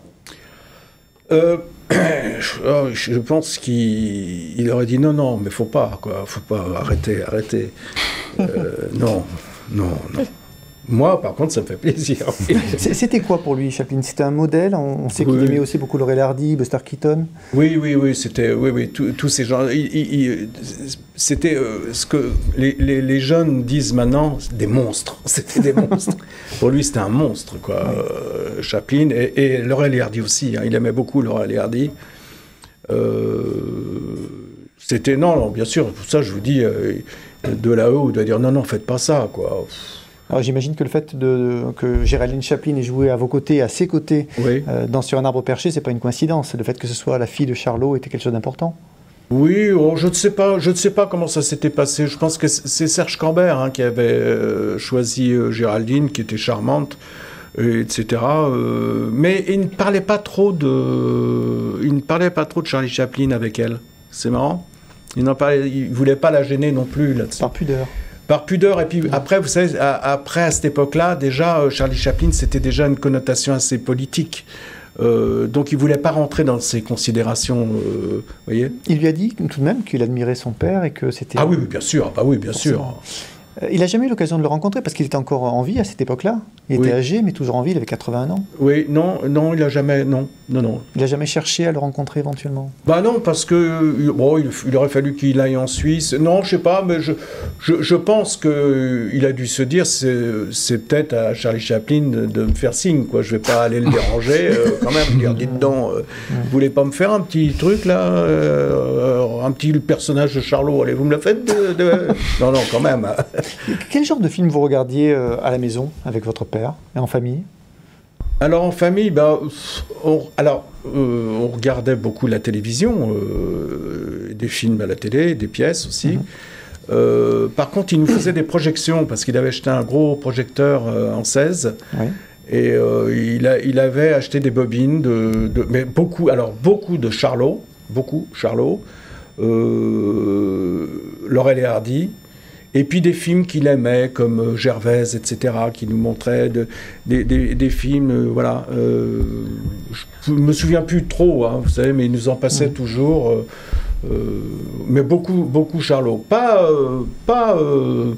Euh, je, je pense qu'il il aurait dit non, non, mais faut pas, quoi, faut pas, arrêter, arrêter. Euh, non, non, non. Moi, par contre, ça me fait plaisir. C'était quoi pour lui, Chaplin? C'était un modèle? On sait oui. qu'il aimait aussi beaucoup Laurel Hardy, Buster Keaton. Oui, oui, oui, c'était, oui, oui, tous ces gens. Il, il, il, c'était euh, ce que les, les, les jeunes disent maintenant, des monstres. C'était des monstres. Pour lui, c'était un monstre, quoi. Oui. Euh, Chaplin et, et Laurel Hardy aussi. Hein, il aimait beaucoup Laurel Hardy. Euh, c'était non, non, bien sûr. Pour ça, je vous dis, euh, de là-haut, on doit dire non, non, faites pas ça, quoi. Alors j'imagine que le fait de, que Géraldine Chaplin ait joué à vos côtés, à ses côtés, oui. euh, dans Sur un arbre perché, c'est pas une coïncidence. Le fait que ce soit la fille de Charlot était quelque chose d'important. Oui, oh, je ne sais pas, je ne sais pas comment ça s'était passé. Je pense que c'est Serge Cambert hein, qui avait euh, choisi euh, Géraldine, qui était charmante, et, etc. Euh, mais il ne parlait pas trop de, il ne parlait pas trop de Charlie Chaplin avec elle. C'est marrant. Il n'en parlait, il voulait pas la gêner non plus là-dessus. Par pudeur. Par pudeur, et puis après, vous savez, à, après, à cette époque-là, déjà, euh, Charlie Chaplin, c'était déjà une connotation assez politique. Euh, donc, il ne voulait pas rentrer dans ces considérations, euh, voyez. Il lui a dit tout de même qu'il admirait son père et que c'était... Ah oui, oui, bien sûr, bah oui, bien sûr. Euh, il n'a jamais eu l'occasion de le rencontrer parce qu'il était encore en vie à cette époque-là. Il était Oui. âgé, mais toujours en vie, il avait quatre-vingt-un ans. Oui, non, non, il a jamais, non, non, non. Il n'a jamais cherché à le rencontrer éventuellement. Bah non, parce que bon, il, il aurait fallu qu'il aille en Suisse. Non, je sais pas, mais je, je, je pense qu'il a dû se dire, c'est, c'est peut-être à Charlie Chaplin de, de me faire signe, quoi. Je vais pas aller le déranger, euh, quand même, dire, dites donc, euh, vous voulez pas me faire un petit truc, là, euh, un petit personnage de Charlot, allez, vous me le faites de, de... Non, non, quand même. Quel genre de film vous regardiez euh, à la maison, avec votre père, et en famille? Alors en famille, bah, on, alors, euh, on regardait beaucoup la télévision, euh, des films à la télé, des pièces aussi. Mmh. Euh, par contre, il nous faisait des projections, parce qu'il avait acheté un gros projecteur euh, en seize. Oui. Et euh, il, a, il avait acheté des bobines, de, de, mais beaucoup, alors beaucoup de Charlot, beaucoup Charlot, euh, Laurel et Hardy. Et puis des films qu'il aimait, comme Gervaise, et cetera, qui nous montraient de, des, des, des films, euh, voilà. Euh, je ne me souviens plus trop, hein, vous savez, mais il nous en passait mmh. toujours. Euh, euh, mais beaucoup, beaucoup Charlot. Pas, euh, pas, euh,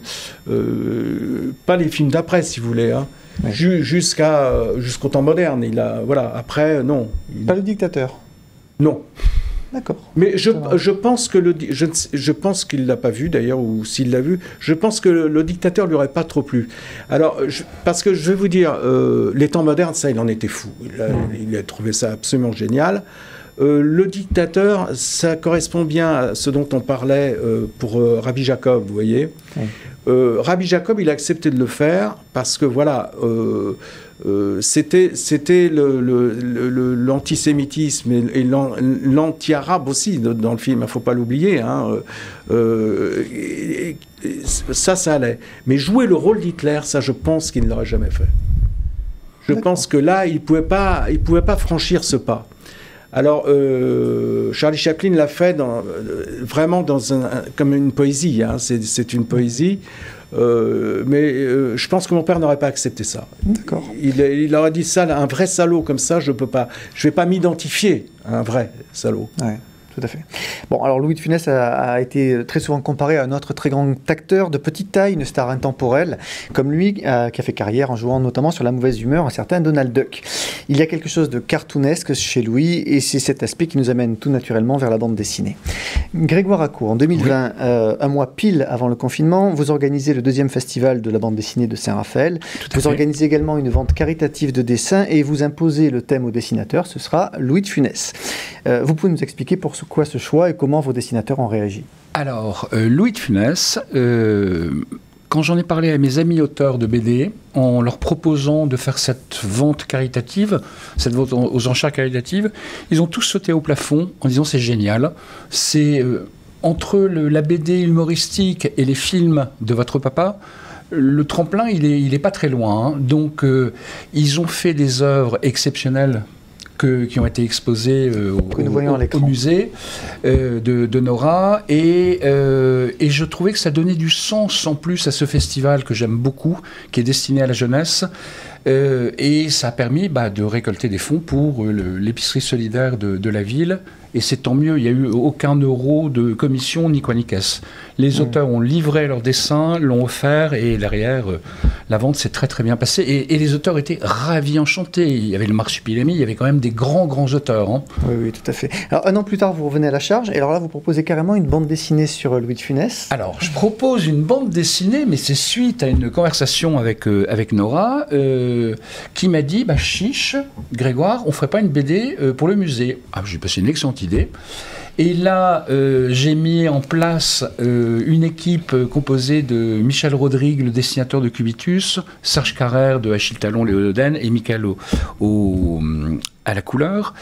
euh, pas les films d'après, si vous voulez. Hein. Ouais. Jusqu'à, jusqu'au temps moderne. Il a, voilà, après, non. Il... Pas Le Dictateur? Non. D'accord. Mais je, je pense que le, je, je pense qu'il l'a pas vu d'ailleurs, ou s'il l'a vu, je pense que le, le Dictateur lui aurait pas trop plu. Alors, je, parce que je vais vous dire, euh, les temps modernes, ça, il en était fou. Il a, mmh. il a trouvé ça absolument génial. Euh, le Dictateur, ça correspond bien à ce dont on parlait euh, pour euh, Rabbi Jacob, vous voyez. Mmh. Euh, Rabbi Jacob, il a accepté de le faire parce que voilà. Euh, Euh, c'était c'était le, le, le, l'antisémitisme et, et l'anti-arabe aussi dans le film, il ne faut pas l'oublier. Hein. Euh, et, et, ça, ça allait. Mais jouer le rôle d'Hitler, ça, je pense qu'il ne l'aurait jamais fait. Je D'accord. pense que là, il ne pouvait pas, il pouvait pas franchir ce pas. Alors, euh, Charlie Chaplin l'a fait dans, euh, vraiment dans un, un, comme une poésie. Hein. C'est, c'est une poésie. Euh, mais euh, je pense que mon père n'aurait pas accepté ça. D'accord. Il, il aurait dit ça, un vrai salaud comme ça, je peux pas. Je vais pas m'identifier à un vrai salaud. Ouais. Tout à fait. Bon, alors Louis de Funès a, a été très souvent comparé à un autre très grand acteur de petite taille, une star intemporelle, comme lui, euh, qui a fait carrière en jouant notamment sur la mauvaise humeur un certain Donald Duck. Il y a quelque chose de cartoonesque chez Louis, et c'est cet aspect qui nous amène tout naturellement vers la bande dessinée. Grégoire Acco, en deux mille vingt, oui. euh, un mois pile avant le confinement, vous organisez le deuxième festival de la bande dessinée de Saint-Raphaël. Vous fait. organisez également une vente caritative de dessins, et vous imposez le thème aux dessinateurs, ce sera Louis de Funès. Euh, vous pouvez nous expliquer pour ce quoi ce choix et comment vos dessinateurs ont réagi? Alors, euh, Louis de Funès, euh, quand j'en ai parlé à mes amis auteurs de B D, en leur proposant de faire cette vente caritative, cette vente aux enchères caritatives, ils ont tous sauté au plafond en disant c'est génial. C'est euh, entre le, la B D humoristique et les films de votre papa, le tremplin, il est, il est pas très loin. Hein. Donc, euh, ils ont fait des œuvres exceptionnelles Que, qui ont été exposés euh, au, au, au musée euh, de, de Nora, et, euh, et je trouvais que ça donnait du sens en plus à ce festival que j'aime beaucoup, qui est destiné à la jeunesse, euh, et ça a permis bah, de récolter des fonds pour euh, le, l'épicerie solidaire de, de la ville, et c'est tant mieux, il n'y a eu aucun euro de commission ni quoi ni caisse. Les mmh. auteurs ont livré leurs dessins, l'ont offert, et derrière, euh, la vente s'est très très bien passée, et, et les auteurs étaient ravis, enchantés. Il y avait le Marsupilami, il y avait quand même des grands grands auteurs. Hein. Oui, oui, tout à fait. Alors un an plus tard, vous revenez à la charge, et alors là, vous proposez carrément une bande dessinée sur Louis de Funès. Alors, je propose une bande dessinée, mais c'est suite à une conversation avec, euh, avec Nora, euh, qui m'a dit, bah, chiche, Grégoire, on ferait pas une B D euh, pour le musée. Ah, j'ai passé une excellente idée. Et là, euh, j'ai mis en place euh, une équipe composée de Michel Rodrigue, le dessinateur de Cubitus, Serge Carrère de Achille Talon, Léoden, et Michael au, au, à la couleur.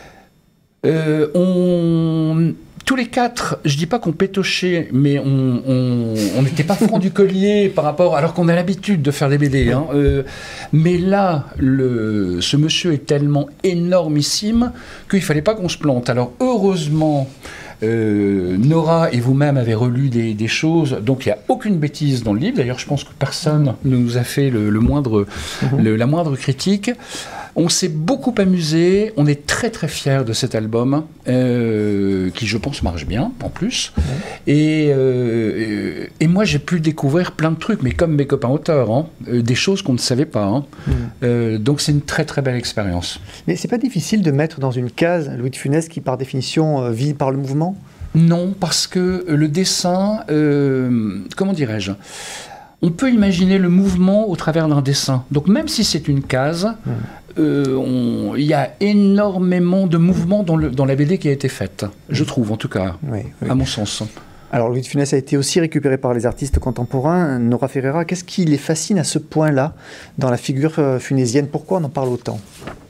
Euh, on... Tous les quatre, je dis pas qu'on pétochait, mais on n'était pas franc du collier par rapport, alors qu'on a l'habitude de faire des B D. Hein, euh, mais là, le, ce monsieur est tellement énormissime qu'il fallait pas qu'on se plante. Alors heureusement, euh, Nora et vous-même avez relu des, des choses, donc il n'y a aucune bêtise dans le livre. D'ailleurs, je pense que personne ne nous a fait le, le moindre, mmh. le, la moindre critique. On s'est beaucoup amusé, on est très très fiers de cet album, euh, qui je pense marche bien en plus. Ouais. Et, euh, et moi j'ai pu découvrir plein de trucs, mais comme mes copains auteurs, hein, euh, des choses qu'on ne savait pas. Hein. Mmh. Euh, donc c'est une très très belle expérience. Mais c'est pas difficile de mettre dans une case Louis de Funès qui par définition euh, vit par le mouvement ? Non, parce que le dessin, euh, comment dirais-je ? On peut imaginer le mouvement au travers d'un dessin. Donc même si c'est une case, mmh. euh, on, il y a énormément de mouvements dans, le, dans la B D qui a été faite. Je trouve, en tout cas, oui, oui. à mon sens. Alors Louis de Funès a été aussi récupéré par les artistes contemporains. Nora Ferreira, qu'est-ce qui les fascine à ce point-là dans la figure funésienne ? Pourquoi on en parle autant ?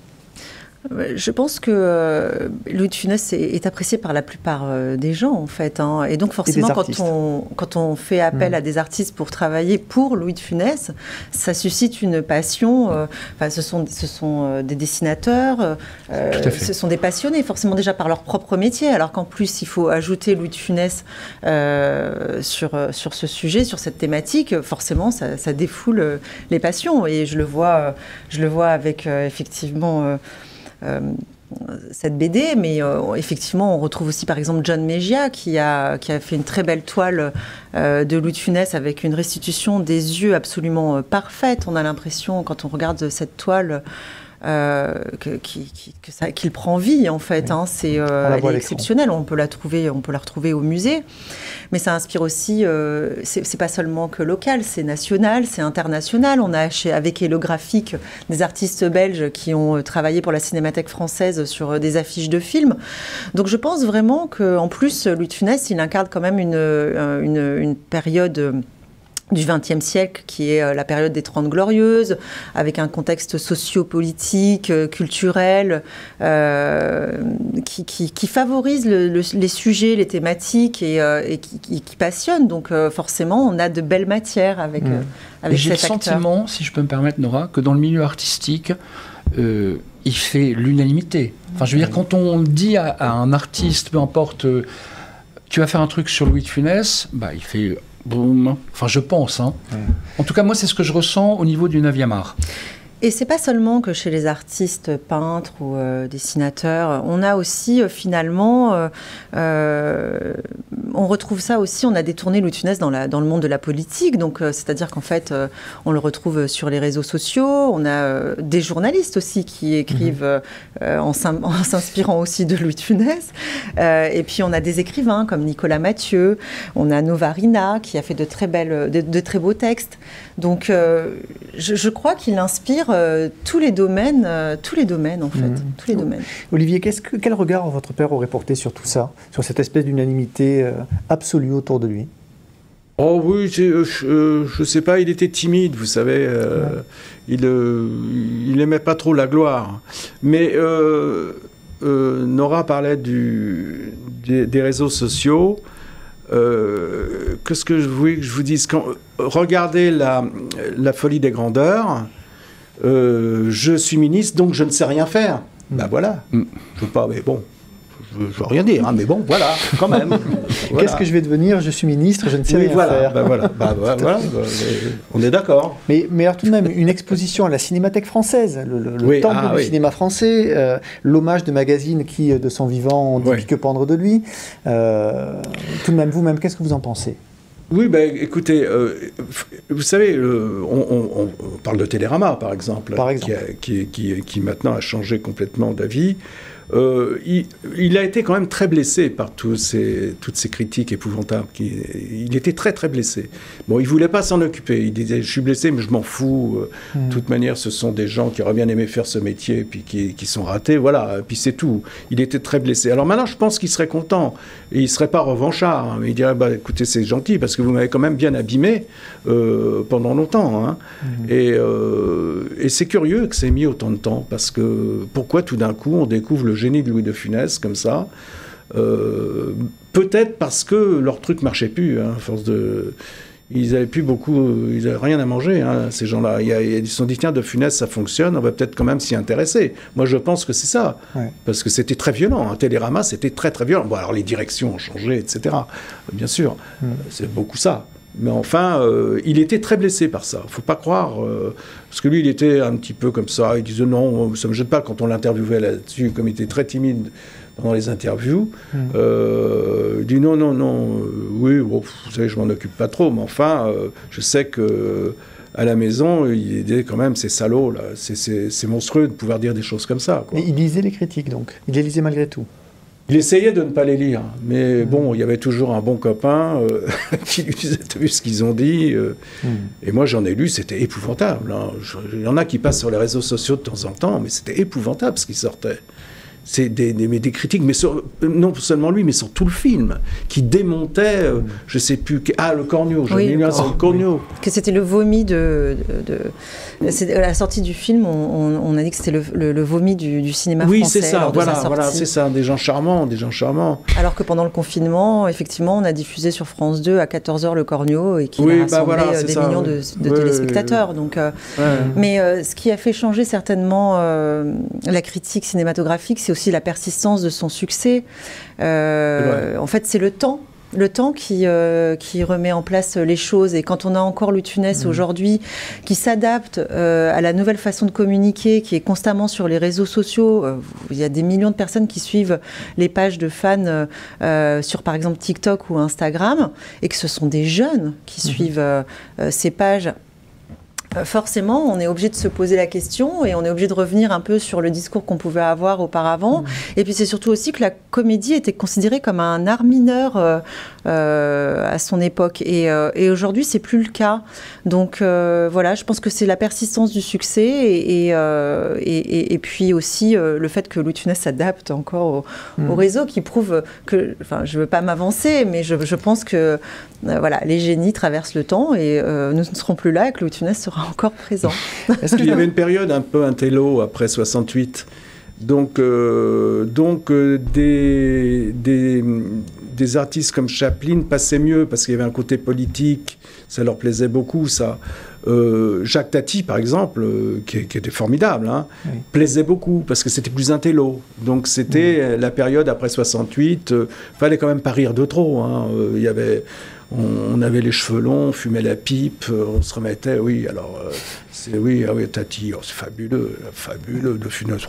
Je pense que euh, Louis de Funès est, est apprécié par la plupart euh, des gens, en fait. Hein. Et donc, forcément, et quand, on, quand on fait appel mmh. à des artistes pour travailler pour Louis de Funès, ça suscite une passion. Euh, enfin, ce sont, ce sont euh, des dessinateurs, euh, ce sont des passionnés, forcément déjà par leur propre métier, alors qu'en plus, il faut ajouter Louis de Funès euh, sur, sur ce sujet, sur cette thématique. Forcément, ça, ça défoule les passions. Et je le vois, je le vois avec, euh, effectivement... Euh, Euh, cette B D, mais euh, effectivement, on retrouve aussi par exemple John Mejia qui a, qui a fait une très belle toile euh, de Louis de Funès avec une restitution des yeux absolument euh, parfaite. On a l'impression, quand on regarde cette toile, euh, que, qui, qui, que ça, qu'il prend vie en fait. Oui. Hein, c'est euh, elle est exceptionnelle. On peut la trouver, on peut la retrouver au musée. Mais ça inspire aussi. Euh, c'est, c'est pas seulement que local, c'est national, c'est international. On a chez, avec Hello Graphique des artistes belges qui ont travaillé pour la Cinémathèque française sur des affiches de films. Donc je pense vraiment qu'en plus Louis de Funès, il incarne quand même une, une, une période du vingtième siècle, qui est la période des Trente Glorieuses, avec un contexte socio-politique, culturel, euh, qui, qui, qui favorise le, le, les sujets, les thématiques et, euh, et qui, qui, qui passionne. Donc euh, forcément, on a de belles matières avec, mmh. euh, avec et cet j'ai le acteur. Sentiment, si je peux me permettre, Nora, que dans le milieu artistique, euh, il fait l'unanimité. Enfin, je veux dire, quand on dit à, à un artiste, peu importe, euh, tu vas faire un truc sur Louis de Funès, bah, il fait... Boum. Enfin, je pense. Hein. Ouais. En tout cas, moi, c'est ce que je ressens au niveau du neuvième art. Et c'est pas seulement que chez les artistes peintres ou euh, dessinateurs, on a aussi euh, finalement, euh, euh, on retrouve ça aussi, on a détourné Louis de Funès dans, la, dans le monde de la politique, donc euh, c'est-à-dire qu'en fait, euh, on le retrouve sur les réseaux sociaux, on a euh, des journalistes aussi qui écrivent mmh. euh, en, en s'inspirant aussi de Louis de Funès, euh, et puis on a des écrivains comme Nicolas Mathieu, on a Novarina qui a fait de très, belles, de, de très beaux textes, donc euh, je, je crois qu'il inspire Euh, tous les domaines, euh, tous les domaines en fait, mmh. tous les domaines. Olivier, qu'est-ce que, quel regard votre père aurait porté sur tout ça, sur cette espèce d'unanimité euh, absolue autour de lui? Oh oui, je, je, je sais pas, il était timide, vous savez, euh, ouais. il, euh, il aimait pas trop la gloire. Mais euh, euh, Nora parlait du, des, des réseaux sociaux. Euh, qu'est-ce que je voulais que je vous dise? Quand, regardez la, la folie des grandeurs. Euh, je suis ministre, donc je ne sais rien faire. Ben bah voilà. Mm. Je veux pas, mais bon, je veux, je veux rien dire, hein, mais bon, voilà, quand même. Voilà. Qu'est-ce que je vais devenir? Je suis ministre, je ne sais oui, rien voilà, faire. Bah voilà, bah, bah, voilà bah, on est d'accord. Mais, mais alors tout de même, une exposition à la Cinémathèque française, le, le, le oui, temple ah, du oui. cinéma français, euh, l'hommage de magazines qui, de son vivant, ont dit oui. que pendre de lui. Euh, tout de même, vous-même, qu'est-ce que vous en pensez? Oui, ben, écoutez, euh, vous savez, euh, on, on, on parle de Télérama, par exemple, par exemple. Qui, a, qui, qui, qui maintenant a changé complètement d'avis. Euh, il, il a été quand même très blessé par tous ces, toutes ces critiques épouvantables. Qui, il était très, très blessé. Bon, il ne voulait pas s'en occuper. Il disait, je suis blessé, mais je m'en fous. Mmh. De toute manière, ce sont des gens qui auraient bien aimé faire ce métier, puis qui, qui sont ratés. Voilà, puis c'est tout. Il était très blessé. Alors maintenant, je pense qu'il serait content. Et il ne serait pas revanchard. Hein. Il dirait, bah, écoutez, c'est gentil, parce que vous m'avez quand même bien abîmé euh, pendant longtemps. Hein. Mmh. Et, euh, et c'est curieux que ça ait mis autant de temps, parce que pourquoi tout d'un coup, on découvre le génie de Louis de Funès, comme ça. Euh, peut-être parce que leur truc marchait plus, hein, à force de... Ils avaient plus beaucoup... Ils n'avaient rien à manger, hein, ces gens-là. Ils se sont dit, tiens, de Funès, ça fonctionne, on va peut-être quand même s'y intéresser. Moi, je pense que c'est ça. Ouais. Parce que c'était très violent. Hein. Télérama, c'était très, très violent. Bon, alors, les directions ont changé, et cetera. Bien sûr, mmh. c'est beaucoup ça. Mais enfin, euh, il était très blessé par ça. Faut pas croire, euh, parce que lui, il était un petit peu comme ça. Il disait non, ça me gêne pas quand on l'interviewait là-dessus, comme il était très timide pendant les interviews. Mmh. Euh, il dit non, non, non. Euh, oui, bon, vous savez, je m'en occupe pas trop, mais enfin, euh, je sais que à la maison, il était quand même, c'est salaud là, c'est monstrueux de pouvoir dire des choses comme ça, quoi. Mais il lisait les critiques, donc. Il les lisait malgré tout. Il essayait de ne pas les lire, mais mmh. bon, il y avait toujours un bon copain euh, qui lui disait, t'as vu ce qu'ils ont dit euh, mmh. Et moi, j'en ai lu, c'était épouvantable. Hein. Il y en a qui passent sur les réseaux sociaux de temps en temps, mais c'était épouvantable ce qui sortait. C'est des, des, des critiques, mais sur, non seulement lui, mais sur tout le film, qui démontait, euh, je ne sais plus, ah, le corneau, j'ai oui, mis là, c'est le corneau. Que c'était le vomi de... de, de à la sortie du film, on, on, on a dit que c'était le, le, le vomi du, du cinéma oui, français. Oui, c'est ça, voilà, voilà, c'est ça, des gens charmants, des gens charmants. Alors que pendant le confinement, effectivement, on a diffusé sur France deux à quatorze heures le corneau et qui oui, a rassemblé bah voilà, des ça, millions oui. de, de oui, téléspectateurs. Oui, oui. Donc, euh, ouais. Mais euh, ce qui a fait changer certainement euh, la critique cinématographique, c'est aussi la persistance de son succès. Euh, en fait, c'est le temps. Le temps qui, euh, qui remet en place les choses. Et quand on a encore Louis de Funès mmh. aujourd'hui, qui s'adapte euh, à la nouvelle façon de communiquer, qui est constamment sur les réseaux sociaux, euh, il y a des millions de personnes qui suivent les pages de fans euh, sur, par exemple, TikTok ou Instagram, et que ce sont des jeunes qui mmh. suivent euh, euh, ces pages. Forcément, on est obligé de se poser la question et on est obligé de revenir un peu sur le discours qu'on pouvait avoir auparavant. Mmh. Et puis c'est surtout aussi que la comédie était considérée comme un art mineur euh, euh, à son époque. Et, euh, et aujourd'hui, c'est plus le cas. Donc euh, voilà, je pense que c'est la persistance du succès et, et, euh, et, et, et puis aussi euh, le fait que Louis de Funès s'adapte encore au, mmh. au réseau qui prouve que, enfin, je ne veux pas m'avancer, mais je, je pense que euh, voilà, les génies traversent le temps et euh, nous ne serons plus là et que Louis de Funès sera encore présent. Est-ce qu'il y avait une période un peu intello après soixante-huit, donc, euh, donc euh, des, des, des artistes comme Chaplin passaient mieux parce qu'il y avait un côté politique, ça leur plaisait beaucoup, ça. Euh, Jacques Tati, par exemple, euh, qui, qui était formidable, hein, oui. plaisait beaucoup parce que c'était plus intello. Donc c'était oui. la période après soixante-huit, il euh, fallait quand même pas rire de trop. Hein. Euh, y avait... On avait les cheveux longs, on fumait la pipe, on se remettait, oui, alors, euh, c'est, oui, ah oui, Tati, oh, c'est fabuleux, fabuleux, de Funès,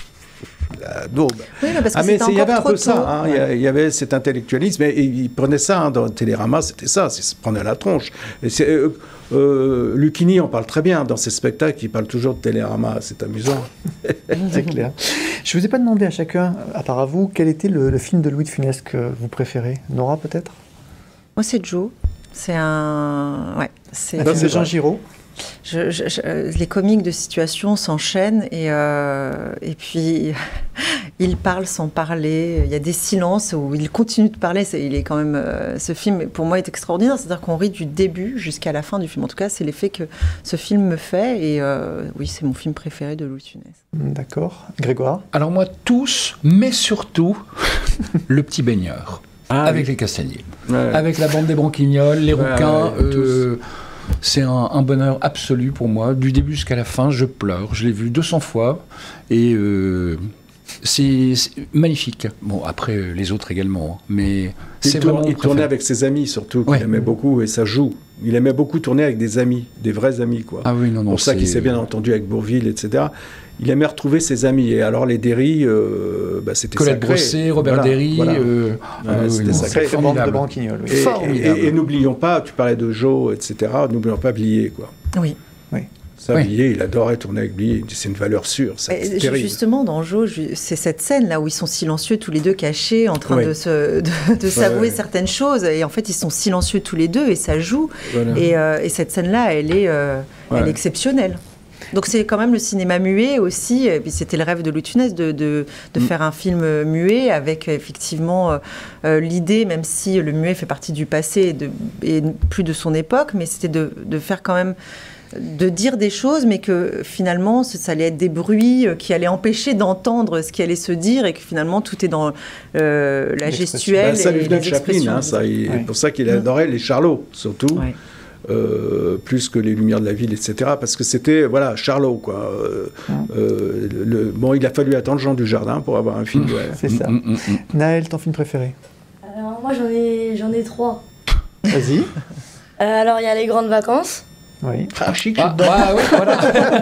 la daube. Oui, parce que ah, mais il y avait un peu tôt. ça, hein, ouais. il y avait cet intellectualisme, et il prenait ça, hein, dans Télérama, c'était ça, il se prenait la tronche. Et c'est, euh, euh, Lucchini en parle très bien dans ses spectacles, il parle toujours de Télérama, c'est amusant. C'est clair. Je ne vous ai pas demandé à chacun, à part à vous, quel était le, le film de Louis de Funès que vous préférez? Nora, peut-être? Moi, c'est Joe. C'est un... Ouais, c'est... Un film de Jean Giraud. Je, je, je, les comiques de situation s'enchaînent et, euh, et puis il parle sans parler. Il y a des silences où il continue de parler. C'est, il est quand même, euh, ce film, pour moi, est extraordinaire. C'est-à-dire qu'on rit du début jusqu'à la fin du film. En tout cas, c'est l'effet que ce film me fait. Et euh, oui, c'est mon film préféré de Louis de Funès. D'accord. Grégoire? Alors moi, tous, mais surtout, Le Petit Baigneur. Ah, avec oui. les Castagniers, ouais. avec la bande des Branquignoles, les ouais, rouquins. Ouais, euh, c'est un, un bonheur absolu pour moi. Du début jusqu'à la fin, je pleure. Je l'ai vu deux cents fois et euh, c'est, c'est magnifique. Bon, après, les autres également. Hein, mais il, c'est tourne, vraiment il tournait avec ses amis surtout, qu'il ouais. aimait beaucoup et ça joue. Il aimait beaucoup tourner avec des amis, des vrais amis, quoi. Ah oui, non, non. Pour ça qu'il s'est bien entendu avec Bourvil, et cetera. Il aimait retrouver ses amis. Et alors, les Derry, euh, bah, c'était Colette sacré. Brossé, Robert voilà, Derry. Voilà. Euh, ouais, euh, c'était sacré. Bande de Branquignoles. Oui. Et, et, et, et n'oublions pas, tu parlais de Joe, et cetera. N'oublions pas Blier, quoi. Oui. Oui. Ça, oui. Blier, il adorait tourner avec Blier. C'est une valeur sûre. C'est et terrible. Justement, dans Joe, c'est cette scène là où ils sont silencieux tous les deux, cachés, en train oui. de, se, de, de s'avouer ouais. certaines choses. Et en fait, ils sont silencieux tous les deux et ça joue. Voilà. Et, euh, et cette scène-là, elle est, euh, ouais. elle est exceptionnelle. Donc c'est quand même le cinéma muet aussi, et puis c'était le rêve de Louis de Funès de, de, de mmh. faire un film muet avec effectivement euh, l'idée, même si le muet fait partie du passé et, de, et plus de son époque, mais c'était de, de faire quand même, de dire des choses, mais que finalement ça allait être des bruits qui allaient empêcher d'entendre ce qui allait se dire, et que finalement tout est dans euh, la gestuelle. Bah, ça lui et venait les de Chaplin, hein, ça, c'est ouais. pour ça qu'il adorait les Charlots, surtout. Ouais. Euh, plus que les Lumières de la ville, et cetera. Parce que c'était, voilà, Charlot, quoi. Euh, mmh. euh, le, bon, il a fallu attendre Jean Dujardin pour avoir un film. Mmh. Ouais. C'est ça. Mmh, mmh, mmh. Naël, ton film préféré? Alors, moi, j'en ai, j'en ai trois. Vas-y. Euh, alors, il y a Les Grandes Vacances, Oui. Ah, chic, Ah, chic. bah oui, voilà.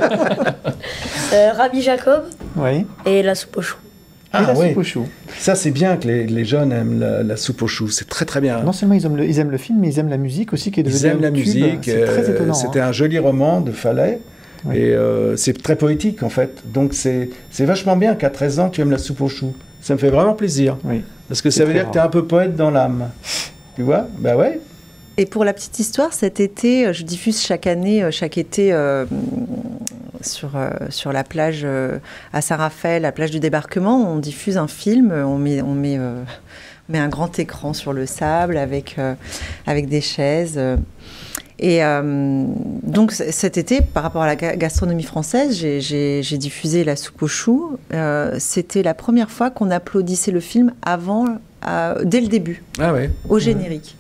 euh, Rabbi Jacob Oui. et La Soupe aux choux. Ah, et la oui. soupe aux choux. Ça, c'est bien que les, les jeunes aiment la, la soupe aux choux. C'est très, très bien. Non seulement ils aiment, le, ils aiment le film, mais ils aiment la musique aussi qui est devenue Ils aiment un la tube. musique. C'est très euh, étonnant. C'était hein. un joli roman de Fallet. Oui. Et euh, c'est très poétique, en fait. Donc, c'est c'est vachement bien qu'à treize ans, tu aimes la soupe aux choux. Ça me fait vraiment plaisir. Oui. Parce que C'est ça veut très dire que tu es un peu poète dans l'âme. Tu vois? Bah ouais. Et pour la petite histoire, cet été, je diffuse chaque année, chaque été, euh, sur, euh, sur la plage euh, à Saint-Raphaël, la plage du débarquement, on diffuse un film, on met, on met, euh, on met un grand écran sur le sable avec, euh, avec des chaises. Euh, et euh, donc c- cet été, par rapport à la ga- gastronomie française, j'ai, j'ai, j'ai diffusé La Soupe aux choux. Euh, c'était la première fois qu'on applaudissait le film avant, euh, dès le début, Ah ouais. au générique.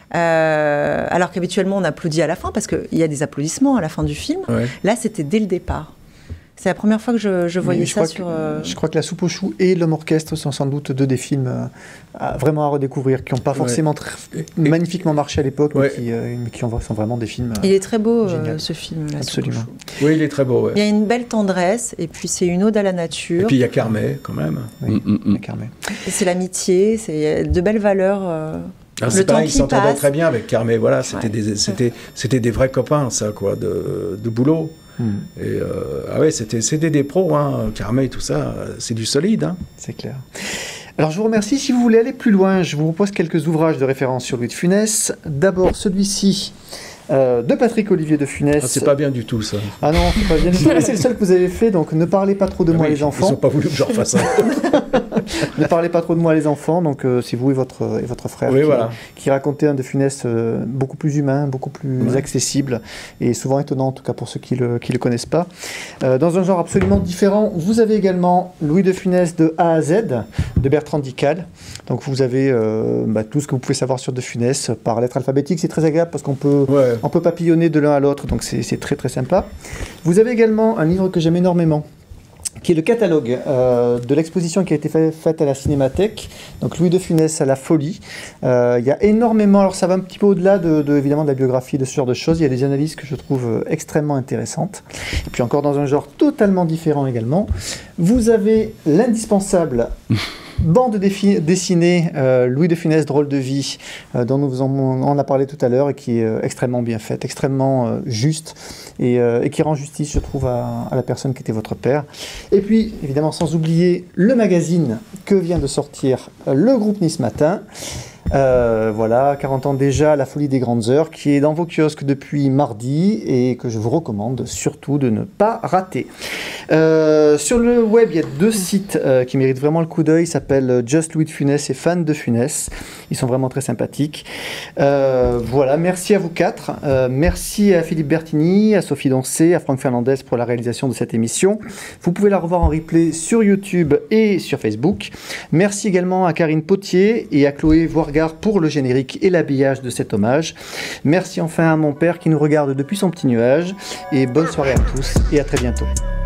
Euh, alors qu'habituellement on applaudit à la fin parce qu'il y a des applaudissements à la fin du film. Ouais. Là c'était dès le départ. C'est la première fois que je, je voyais Mais je ça crois sur. que- euh, Je crois que La Soupe aux choux et L'Homme Orchestre sont sans doute deux des films euh, à- vraiment à redécouvrir, qui n'ont pas Ouais. forcément tr- Et- magnifiquement marché à l'époque, Ouais. mais qui, euh, mais qui en- sont vraiment des films. euh, Il est très beau euh, Génial. ce film. La Soupe aux Absolument. choux. Oui, il est très beau. Ouais. Il y a une belle tendresse et puis c'est une ode à la Et nature. puis il y a Carmet, quand même. Oui, Mm, mm, mm. la Carmet. Et c'est l'amitié, c'est de belles valeurs. euh, Ah, Le c'est temps pareil, ils qui s'entendaient passe. très bien avec Carmet. Voilà, c'était Ouais. des, c'était, c'était des vrais copains, ça, quoi, de, de boulot. Mm, Et euh, ah ouais, c'était, c'était des pros, hein. Carmet et tout ça, euh, c'est du solide. Hein. c'est clair. Alors je vous remercie. Si vous voulez aller plus loin, je vous propose quelques ouvrages de référence sur Louis de Funès. D'abord celui-ci euh, de Patrick Olivier de Funès. Ah, c'est pas bien du tout, ça. Ah non, c'est pas bien du tout. Mais c'est le seul que vous avez fait, donc ne parlez pas trop de Ah moi oui, les Ils enfants. ont pas voulu que j'en fasse un. Ne parlez pas trop de moi les enfants, donc euh, c'est vous et votre, et votre frère Oui, qui, voilà. qui racontez un de Funès euh, beaucoup plus humain, beaucoup plus Ouais. accessible et souvent étonnant en tout cas pour ceux qui ne le, qui le connaissent pas. Euh, dans un genre absolument différent, vous avez également Louis de Funès de A à Z de Bertrand Dical. Donc vous avez euh, bah, tout ce que vous pouvez savoir sur de Funès par lettre alphabétique, c'est très agréable parce qu'on peut, Ouais. on peut papillonner de l'un à l'autre, donc c'est c'est très très sympa. Vous avez également un livre que j'aime énormément, qui est le catalogue euh, de l'exposition qui a été fait- faite à la Cinémathèque, donc Louis de Funès à la folie. Euh, Il y a énormément, alors ça va un petit peu au-delà de, de, évidemment de la biographie, de ce genre de choses, il y a des analyses que je trouve euh, extrêmement intéressantes. Et puis encore dans un genre totalement différent également, vous avez l'indispensable bande défi- dessinée euh, Louis de Funès, Drôle de vie, euh, dont nous vous en, on en a parlé tout à l'heure et qui est euh, extrêmement bien faite, extrêmement euh, juste et, euh, et qui rend justice, je trouve, à, à la personne qui était votre père. Et puis, évidemment, sans oublier le magazine que vient de sortir euh, le groupe Nice Matin. Euh, voilà, quarante ans déjà, La folie des grandes heures, qui est dans vos kiosques depuis mardi et que je vous recommande surtout de ne pas rater. Euh, sur le web, il y a deux sites euh, qui méritent vraiment le coup d'œil. Ils s'appellent Just Louis de Funès et Fan de Funès. Ils sont vraiment très sympathiques. Euh, voilà, merci à vous quatre. Euh, merci à Philippe Bertini, à Sophie Doncé, à Franck Fernandez pour la réalisation de cette émission. Vous pouvez la revoir en replay sur YouTube et sur Facebook. Merci également à Karine Potier et à Chloé Voirgard pour le générique et l'habillage de cet hommage. Merci enfin à mon père qui nous regarde depuis son petit nuage. Et bonne soirée à tous et à très bientôt.